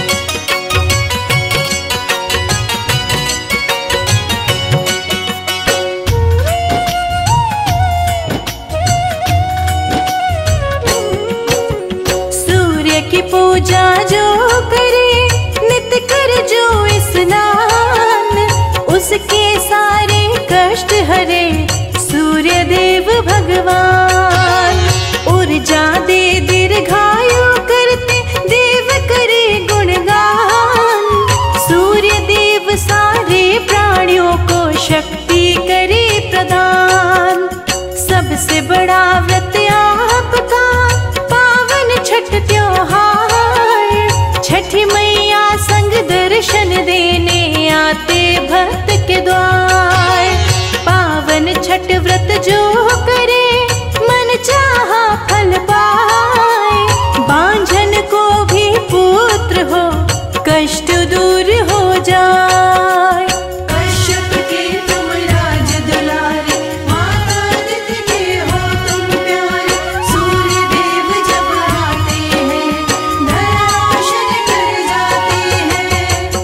सूर्य की पूजा जो करे, नित कर जो स्नान। उसके सारे कष्ट हरे, सूर्य देव भगवान। ऊर्जा दे दीर्घायु करते, देव करे गुणगान। सूर्य देव सारे प्राणियों को शक्ति करे प्रदान। सबसे बड़ा व्रत आपका, पावन छठ त्योहार। छठी मैया संग दर्शन देने आते भक्त के द्वार। पावन छठ व्रत जो करे, मन चाहा फल पाए। बांझन को भी पुत्र हो, कष्ट दूर हो जाए। कश्यप के तुम राज दुलारे, माता अदिति के हो तुम प्यारे। सूर्य देव जब आते हैं, धरा रोशन कर जाते हैं।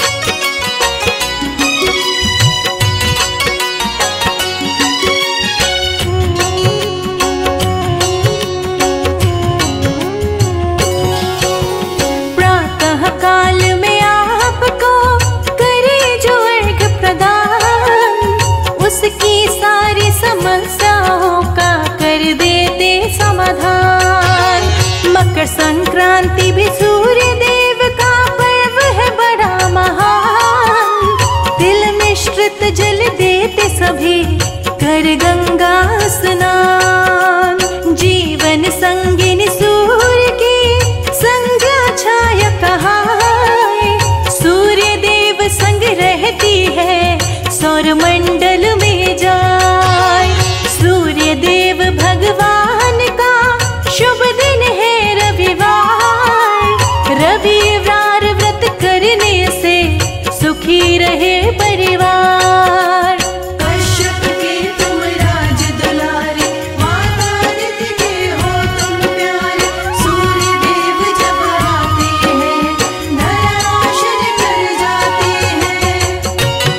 प्रातः काल में आपको करे जो अर्घ प्रदान। उसकी सारी समस्याओं का कर देते समाधान। मकर संक्रांति भी सूर्य देव का पर्व है बड़ा महान। तिल मिश्रित जल देते सभी, कर गंगा स्नान। जीवन संगिनी सूर्य की संज्ञा छाया कहाए। सूर्य देव संग रहती है, सौर मंडल में जाए। सूर्य देव भगवान का शुभ दिन है रविवार। रविवार व्रत करने से सुखी रहे परिवार। कश्यप के तुम राज दुलारे, माता अदिति के हो तुम प्यारे। सूर्य देव जब आते हैं, धरा रोशन कर जाते हैं।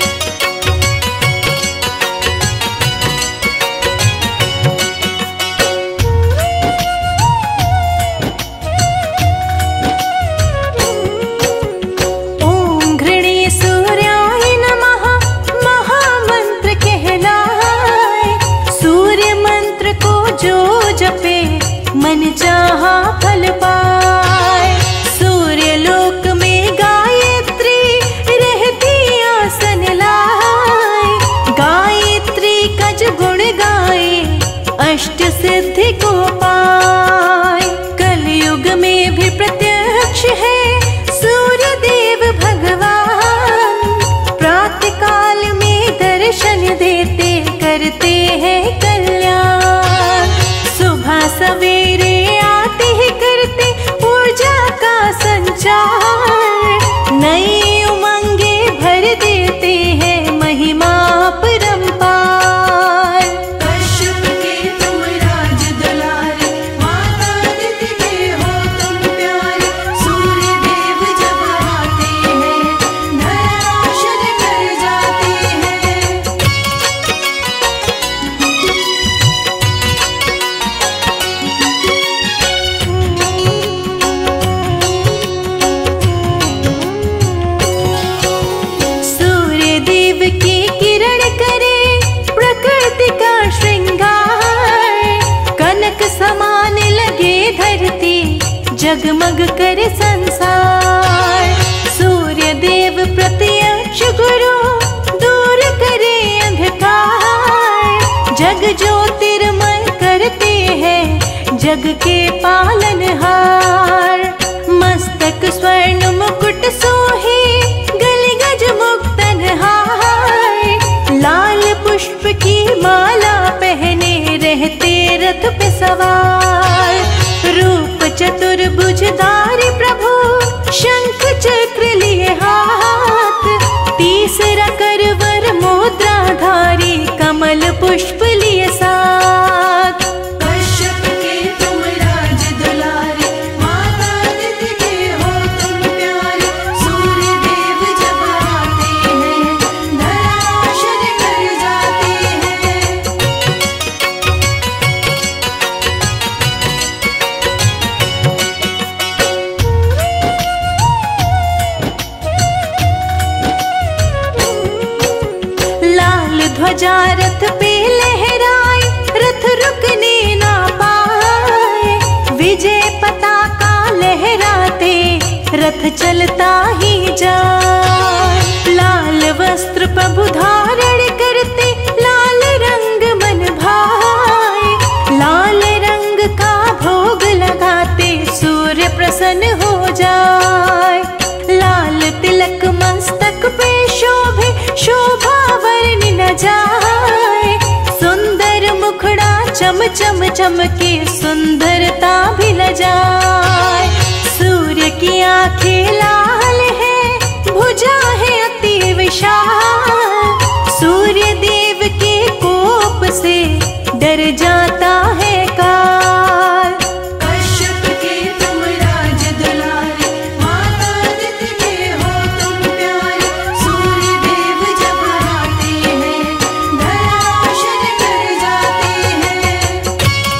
ओम घृणी सूर्याय नमः, महामंत्र कहलाए। सूर्य मंत्र को जो जपे, मन चाहा फल पाए। सूर्य लोक में गायत्री समाने लगे धरती, जगमग करे संसार। सूर्य देव प्रत्यक्ष गुरु, दूर करे अंधकार। जग ज्योतिर्मय करते हैं, जग के पालनहार। मस्तक स्वर्ण मुकुट सोहे, गले गज मुक्तन हार। लाल पुष्प की माला पहने, रहते रथ पे सवार। रूप चतुर्भुजधारी प्रभु, शंख चक्र लिए हाथ। तीसरा करवर मुद्राधारी, कमल पुष्प लिए साथ। कश्यप के तुम राज दुलारे, माता अदिति के हो तुम प्यारे। सूर्य देव जब आते हैं, धरा रोशन कर जाते हैं। लाल ध्वजा रथ पे लहराए, रथ रुकने ना पाए। विजय पताका लहराते, रथ चलता ही जाए। लाल वस्त्र प्रभु धारण करते, लाल रंग मन भाए। लाल रंग का भोग लगाते, सूर्य प्रसन्न हो जाए। लाल तिलक मस्तक पे शोभे, शोभा वर्णि न जाए। सुंदर मुखड़ा चम चम चमके, सुंदरता भी न जाए। सूर्य की आंखें लाल है, भुजा है अति विशाल। सूर्य देव के कोप से, डर जाता है काल। कश्यप के तुम राज दुलारे, माता अदिति के हो तुम प्यारे। सूर्य देव जब आते हैं, धरा रोशन कर जाते हैं।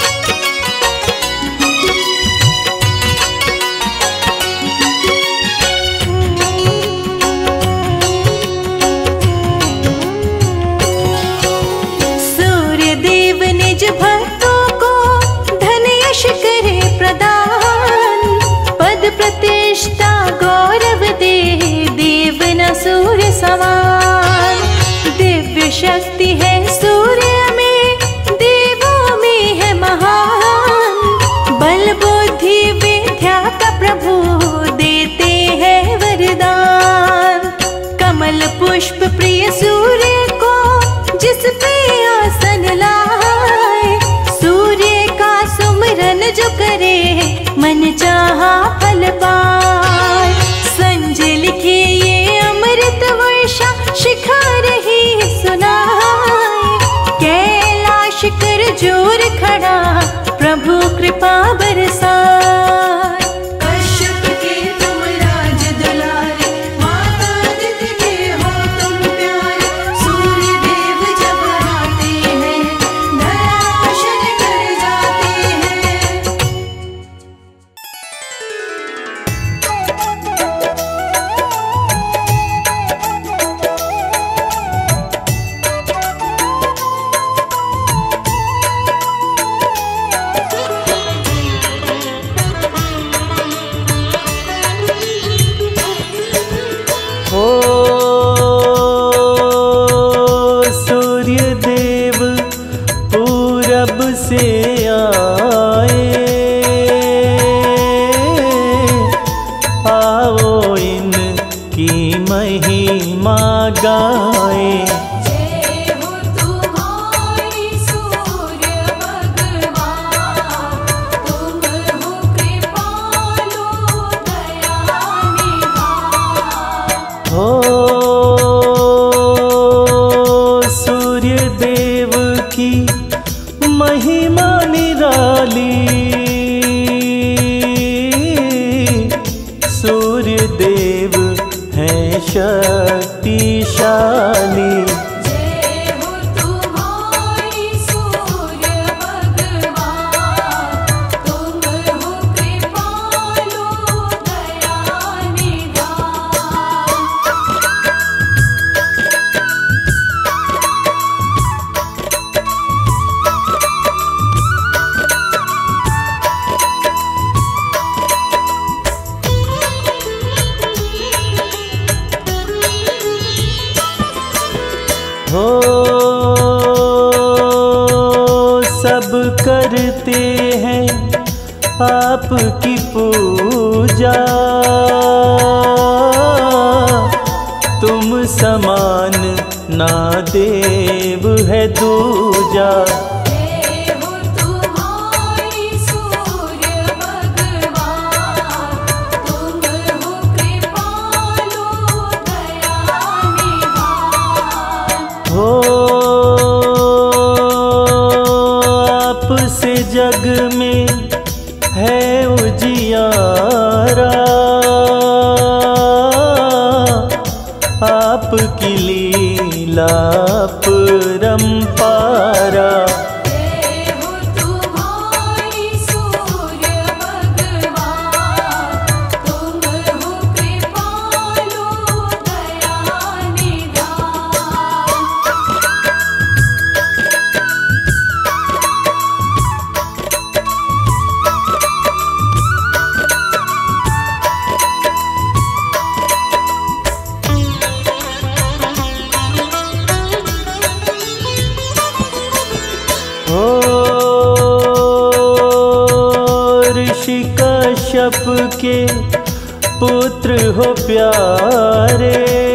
सूर्य देव निज भक्तों को, धन यश करे प्रदान। पद प्रतिष्ठा गौरव दे, देव न सूर्य समान। दिव्य शक्ति है सूर्य में, देवों में है महान। बल बुद्धि विद्या का प्रभु, देते हैं वरदान। कमल पुष्प प्रिय सूर्य को, जिस पे आसन लाए। सूर्य का सुमिरन जो करे, मन चाहा फल पाए। संजय लिखे ये अमृत वर्षा, शिखा रही सुनाए। कैलाश कर जोर खड़ा, प्रभु कृपा बरसाए। कश्यप के तुम राज दुलारे, माता अदिति के हो तुम प्यारे। सूर्य देव जब आते हैं, धरा रोशन कर जाते हैं। आपकी पूजा, तुम समान ना देव है दूजा। हो तुम्हारी सूर्य भगवान, तुम हो कृपालु दया निधान। हो आपसे जग में है उजियारा, आपकी लीला परंपारा। हो तुम्हारी सूर्य भगवान, तुम हो कृपालु दया निधान। हो ऋषि कश्यप के पुत्र हो प्यारे,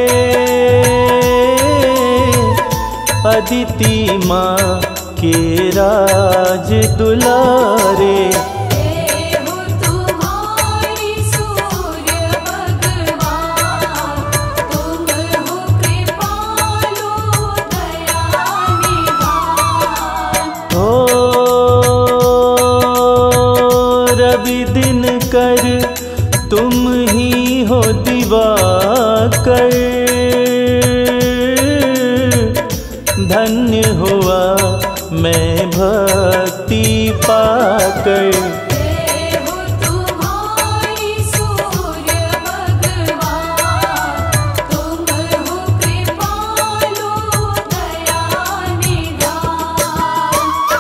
अदिति माँ के राज दुलारे। हो तुम्हारी सूर्य भगवान, तुम हो कृपालु दया निधान। हो रवि दिन कर तुम ही हो दिवाकर, धन्य हुआ मैं भक्ति पाकर। हो तुम्हारी सूर्य भगवान, तुम हो कृपालु दया निधान।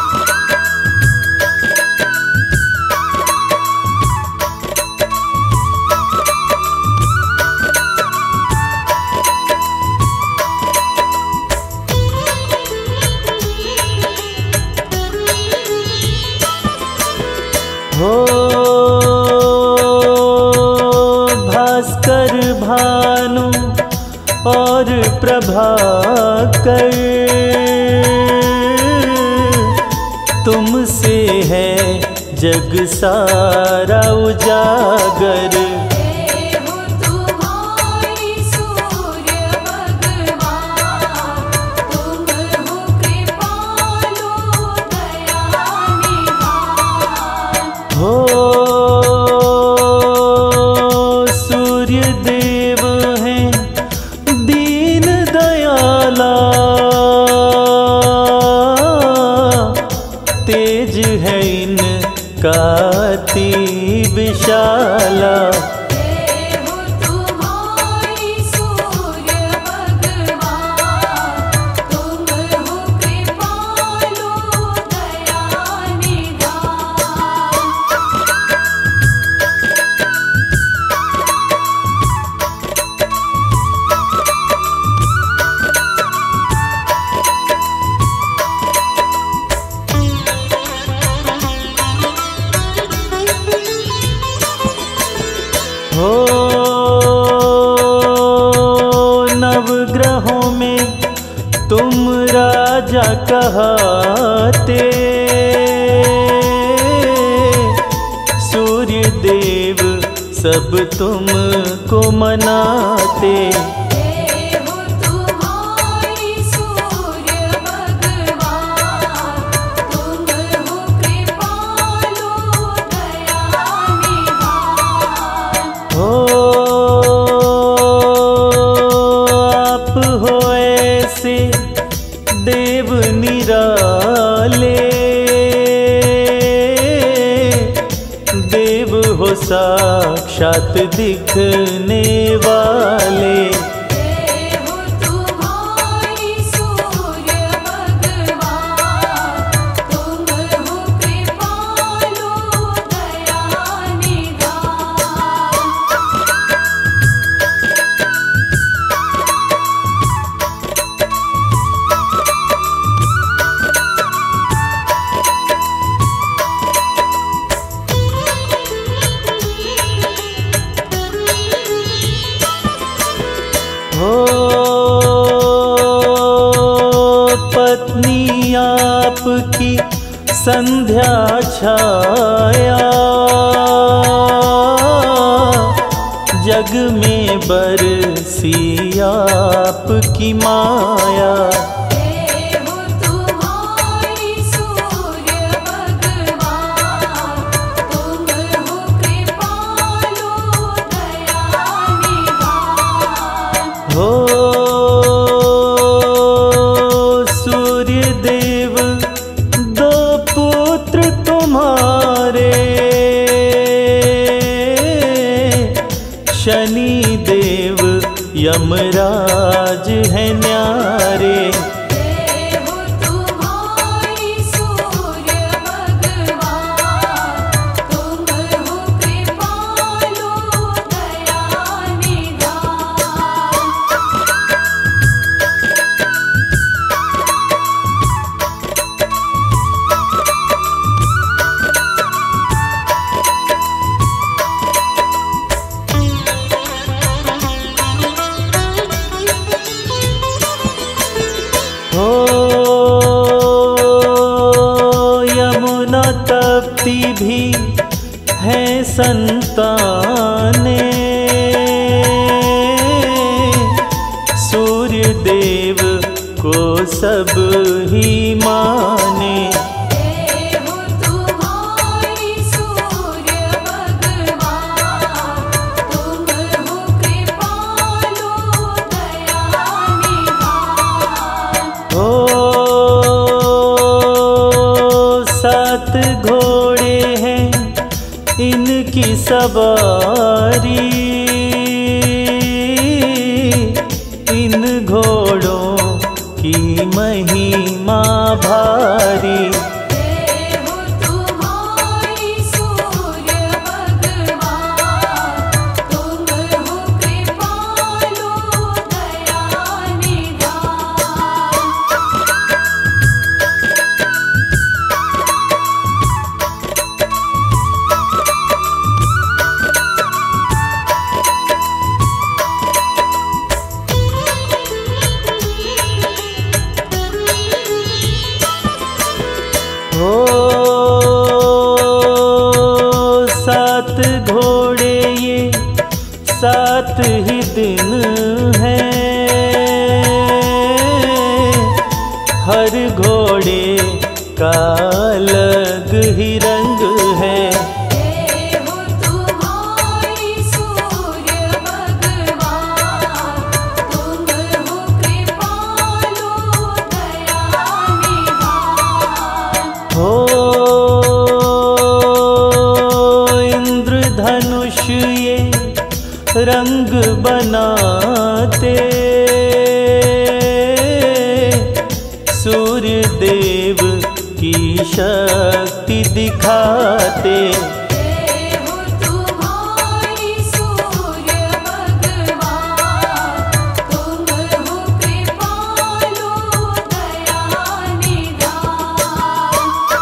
हो भास्कर भानु और प्रभाकर, तुमसे है जग सारा उजागर। हो तुम्हारी सूर्य भगवान, तुम हो कृपालु दया निधान। हो सूर्य देव हैं दीन दयाला, तेज है इनका अति विशाला। हो तुम्हारी सूर्य भगवान, तुम हो कृपालु दया निधान। हो नवग्रहों में तुम राजा कहाते, सूर्य देव सब तुमको मनाते। हो तुम्हारी सूर्य भगवान, तुम हो कृपालु दया निधान। हो आप हो ऐसे देव निराले, देव हो साक्षात दिखने वाले। हो तुम्हारी सूर्य भगवान, तुम हो कृपालु दया निधान। संध्या छाया, जग में बरसी आपकी माया। हो तुम्हारी सूर्य भगवान, तुम हो कृपालु दया निधान। हो सूर्य देव दो पुत्र तुम्हारे, शनि देव यमराज है न्यारे। हो तुम्हारी सूर्य भगवान, तुम हो कृपालु दया निधान। हो यमुना तप्ती भी है संताने, सूर्य देव को सब ही माने। हो तुम्हारी सूर्य भगवान, तुम हो कृपालु दया निधान। हो सात घोड़े हैं इनकी सवारी, इन घोड़ों की महिमा भारी। हो तुम्हारी सूर्य भगवान, तुम हो कृपालु दया निधान। हो सात घोड़े ये सात ही दिन हैं, हर घोड़े का अलग ही रंग है। हो तुम्हारी सूर्य भगवान, तुम हो कृपालु दया निधान। हो इंद्रधनुष ये रंग बनाते, सूर्य देव की शक्ति दिखाते। हो तुम्हारी सूर्य भगवान, तुम हो कृपालु दया निधान।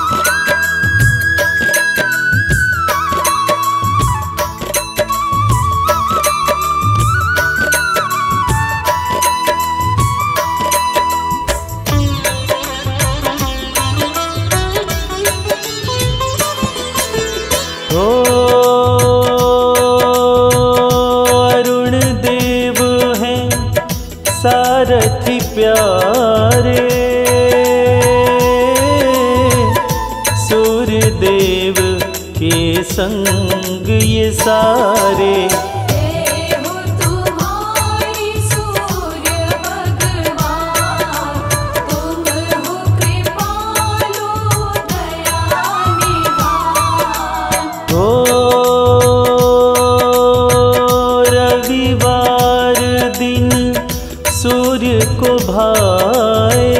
हो अरुण देव हैं सारथी प्यारे, सूर्य देव के संग ये सारे। हो तुम्हारी सूर्य भगवान, तुम हो कृपालु दया निधान। हो रविवार दिन सूर्य को भाए,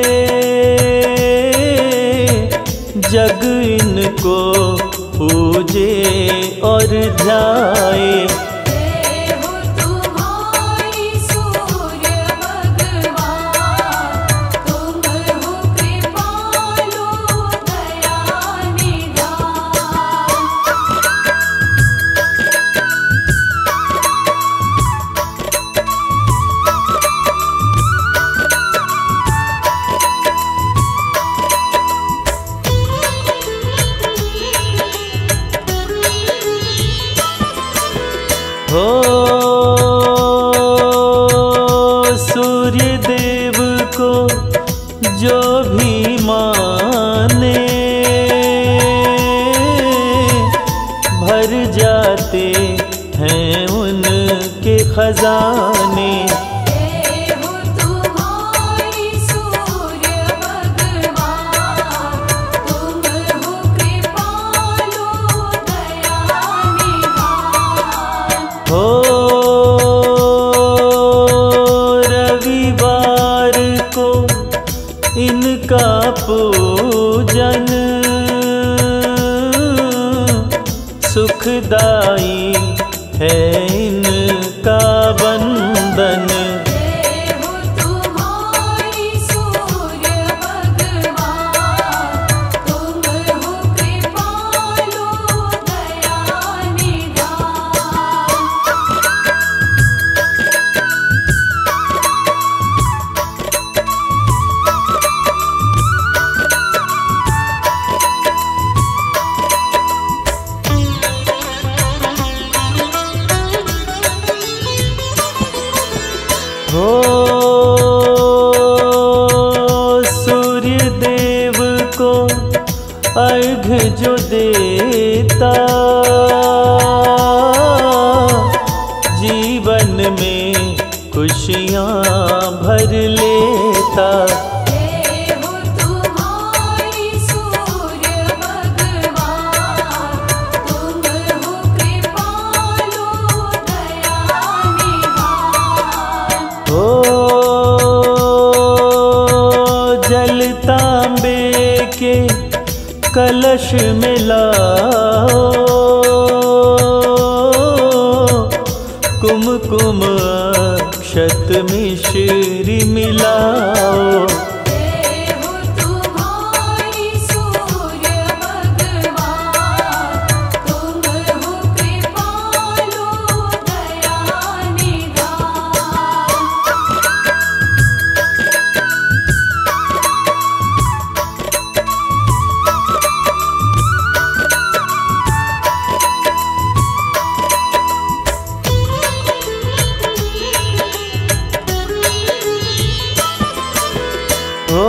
जग इनको पूजे और ध्याए। हो तुम्हारी सूर्य भगवान, तुम हो कृपालु दया निधान। हो सूर्य देव को जो भी माने भर जाते हैं उनके खजाने। हो तुम्हारी सूर्य भगवान, तुम हो कृपालु दया निधान। हो रविवार को इनका पूजन सुखदाई है इनका बंधन। हो तुम्हारी सूर्य भगवान, तुम हो कृपालु दया निधान। हो सूर्य देव को अर्घ जो देता जीवन में खुशियाँ भर लेता। हो तुम्हारी सूर्य भगवान, तुम हो कृपालु दया निधान। हो जलतांबे के कलश में लाओ कुमकुम अक्षत मिश्री मिलाओ। हो तुम्हारी सूर्य भगवान, तुम हो कृपालु दया निधान। हो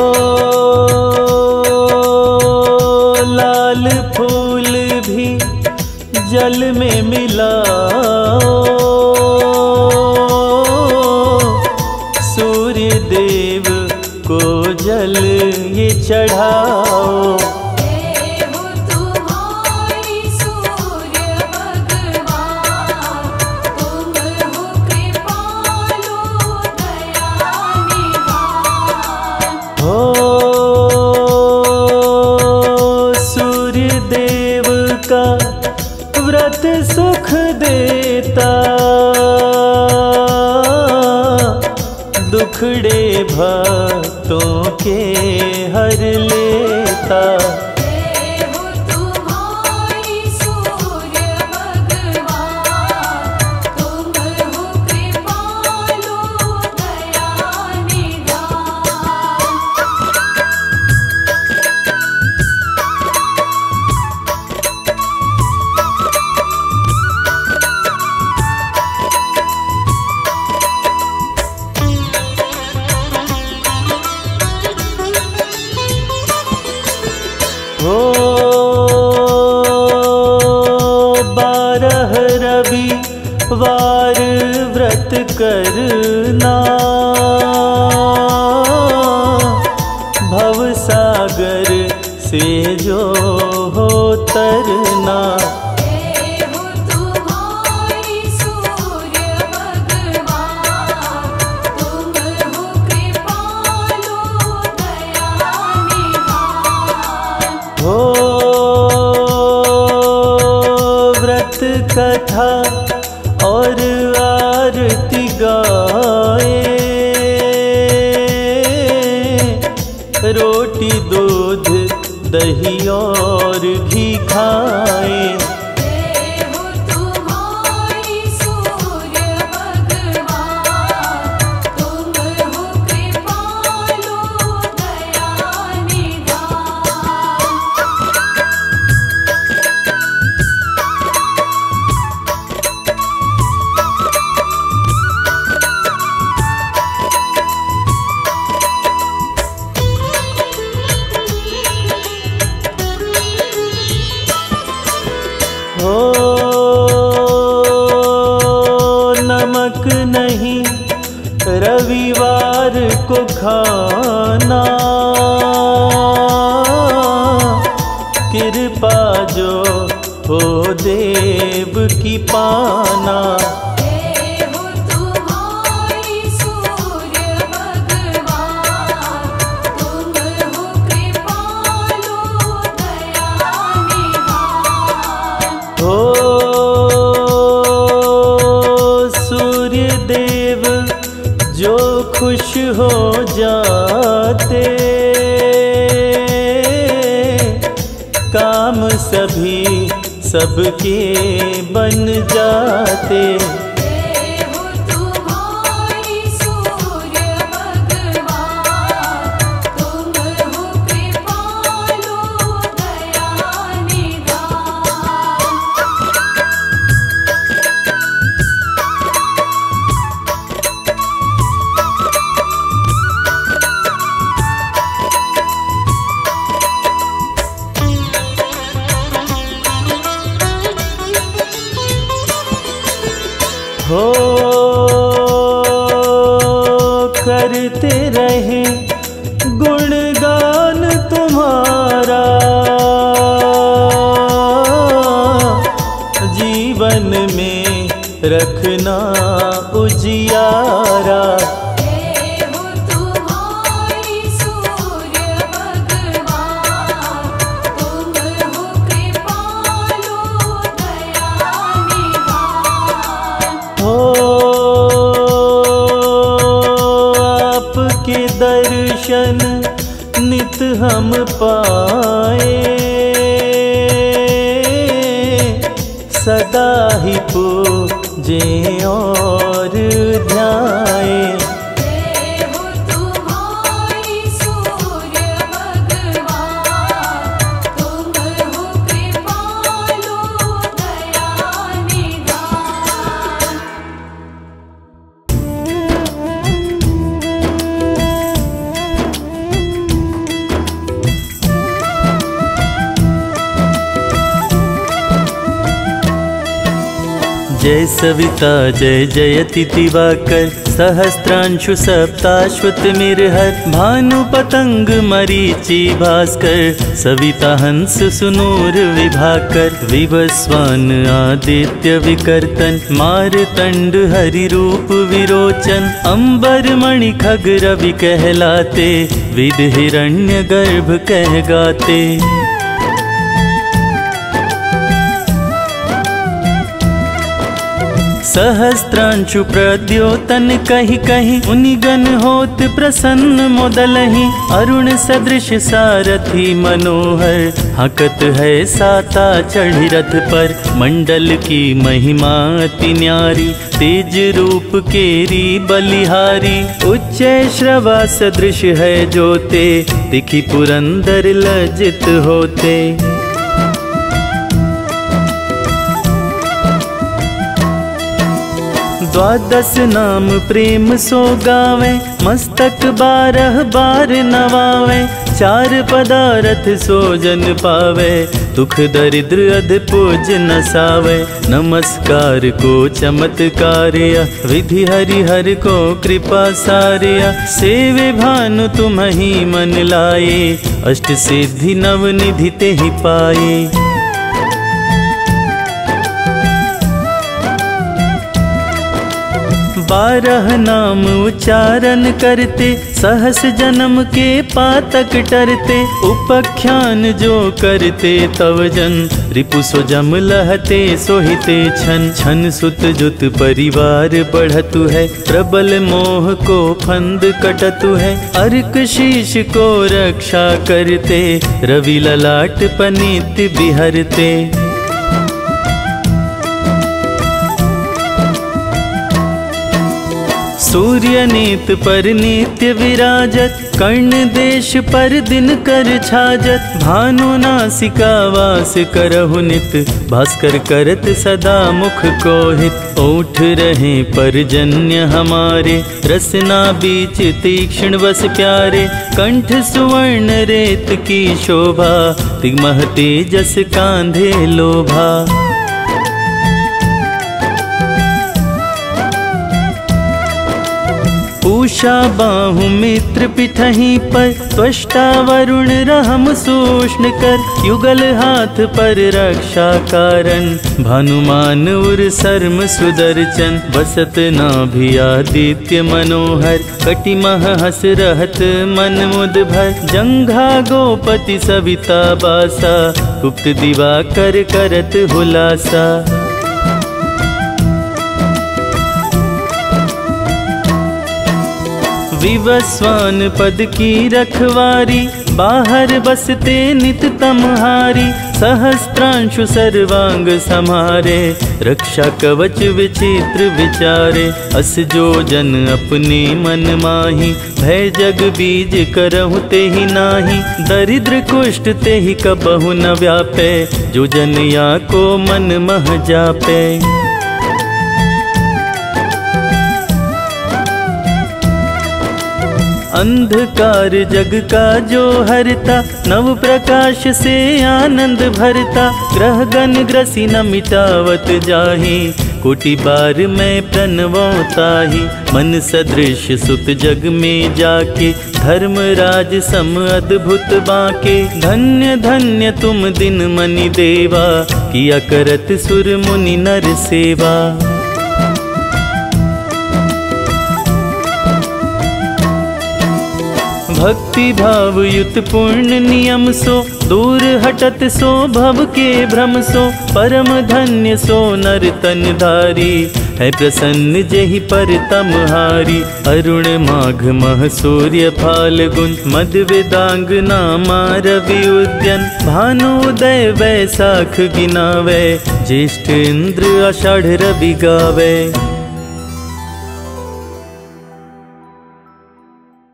लाल फूल भी जल में मिलाओ सूर्य देव को जल ये चढ़ाओ। हो तुम्हारी सूर्य भगवान, तुम हो कृपालु दया निधान। हो सूर्य देव का व्रत सुख देता दुखड़े भक्तों के हर लेता। हो तुम्हारी सूर्य भगवान, तुम हो कृपालु दया निधान। हो 12 रविवार व्रत करना भव सागर से जो हो तरना। हो तुम्हारी सूर्य भगवान, तुम हो कृपालु दया निधान। हो व्रत कथा और आरती गाए रोटी दूध दही और घी खाए। हो तुम्हारी सूर्य भगवान, तुम हो कृपालु दया निधान। हो नमक नहीं रविवार को खाना, कृपा जो हो देव की पाना। हो तुम्हारी सूर्य भगवान, तुम हो कृपालु दया निधान। हो सूर्य देव जो खुश हो जाते, काम सभी सबके बन जाते। हो तुम्हारी सूर्य भगवान, तुम हो कृपालु दया निधान। हो करते रहे गुणगान तुम्हारा, जीवन में रखना उजियारा। हो तुम्हारी सूर्य भगवान, तुम हो कृपालु दया निधान। हो आपके दर्शन नित हम पाए, सदा ही पूजे और ध्याए। हो तुम्हारी सूर्य भगवान, तुम हो कृपालु दया निधान। जय सविता जय जयति दिवाकर, सहस्त्रांशु सप्ताश्वत मिरहर, भानु पतंग मरीचि भास्कर, सविता हंस सुनूर विभाकर, विवस्वान आदित्य विकर्तन, मारतंड हरि रूप विरोचन, अंबर मणि खग रवि कहलाते, विद हिरण्य गर्भ कह गाते। सहस्त्रांशु प्रद्योतन कहि कहि, मुनिगण होत प्रसन्न मोदलहि, अरुण सदृश सारथी मनोहर, हकत है साता चढ़ी रथ पर, मंडल की महिमा अति न्यारी, तेज रूप केरी बलिहारी, उच्च श्रवा सदृश है जोते, दिखि पुरंदर लज्जित होते। द्वादश नाम प्रेम सो गावे, मस्तक 12 बार नवावे, चार पदारथ सो जन पावे, दुख दरिद्र अध पूज नसावे। नमस्कार को चमत्कार्य, विधि हरि हर को कृपा सार्य, सेवे भानु तुम ही मन लाए, अष्ट सिद्धि नव निधि ते ही पाए। 12 नाम उच्चारण करते, सहस जन्म के पातक टरते, उपख्यान जो करते तव जन, रिपु सो जम लहते सोहिते छन। छन सुत जुत परिवार बढ़तु है, प्रबल मोह को फंद कटतु है, अर्क शीश को रक्षा करते, रवि ललाट पनीत बिहरते। सूर्य नीत पर नित्य विराजत, कर्ण देश पर दिन कर छाजत, भानु नासिका वास करहु नित, भास्कर करत सदा मुख को हित। ओठ रहे परजन्य हमारे, रसना बीच तीक्ष्ण बस प्यारे, कंठ सुवर्ण रेत की शोभा, तिगमह तेजस कांधे लोभा। उषा बाहु मित्र पिठही पर, त्वष्टा वरुण रहम सूष्ण कर। युगल हाथ पर रक्षा कारण, भानुमान उर सर्म सुदर्शन। बसत नाभि आदित्य मनोहर, कटिमह हस रहत मन मुद भर। जंघा गोपति सविता बासा, गुप्त दिवाकर करत हुलासा। विवस्वान पद की रखवारी, बाहर बसते नित तमहारी। सहस्त्रांशु सर्वांग समारे, रक्षा कवच विचित्र विचारे। अस जो जन अपने मन माही, भय जग बीज करहु ते ही नाही। दरिद्र कुष्ठ ते ही कबहु न व्यापे, जो जन या को मन मह जापे। अंधकार जग का जो हरता, नव प्रकाश से आनंद भरता। ग्रह गण ग्रसी न मिटावत जाहि, कोटि बार मैं प्रणवता ही। मन सदृश सुत जग में जाके, धर्मराज सम अद्भुत बाके। धन्य धन्य तुम दिन मनि देवा, किया करत सुर मुनि नर सेवा। भक्ति भाव युत पूर्ण नियम सो, दूर हटत सो भव के भ्रम सो। परम धन्य सो नर तन धारी, है प्रसन्न जेहि पर तमहारी। अरुण माघ मह सूर्य फाल्गुन, मद वेदांग नामा रवि उद्यन। भानुदय वैसाख गिनावे, ज्येष्ठ इंद्र आषाढ़ रवि गावे।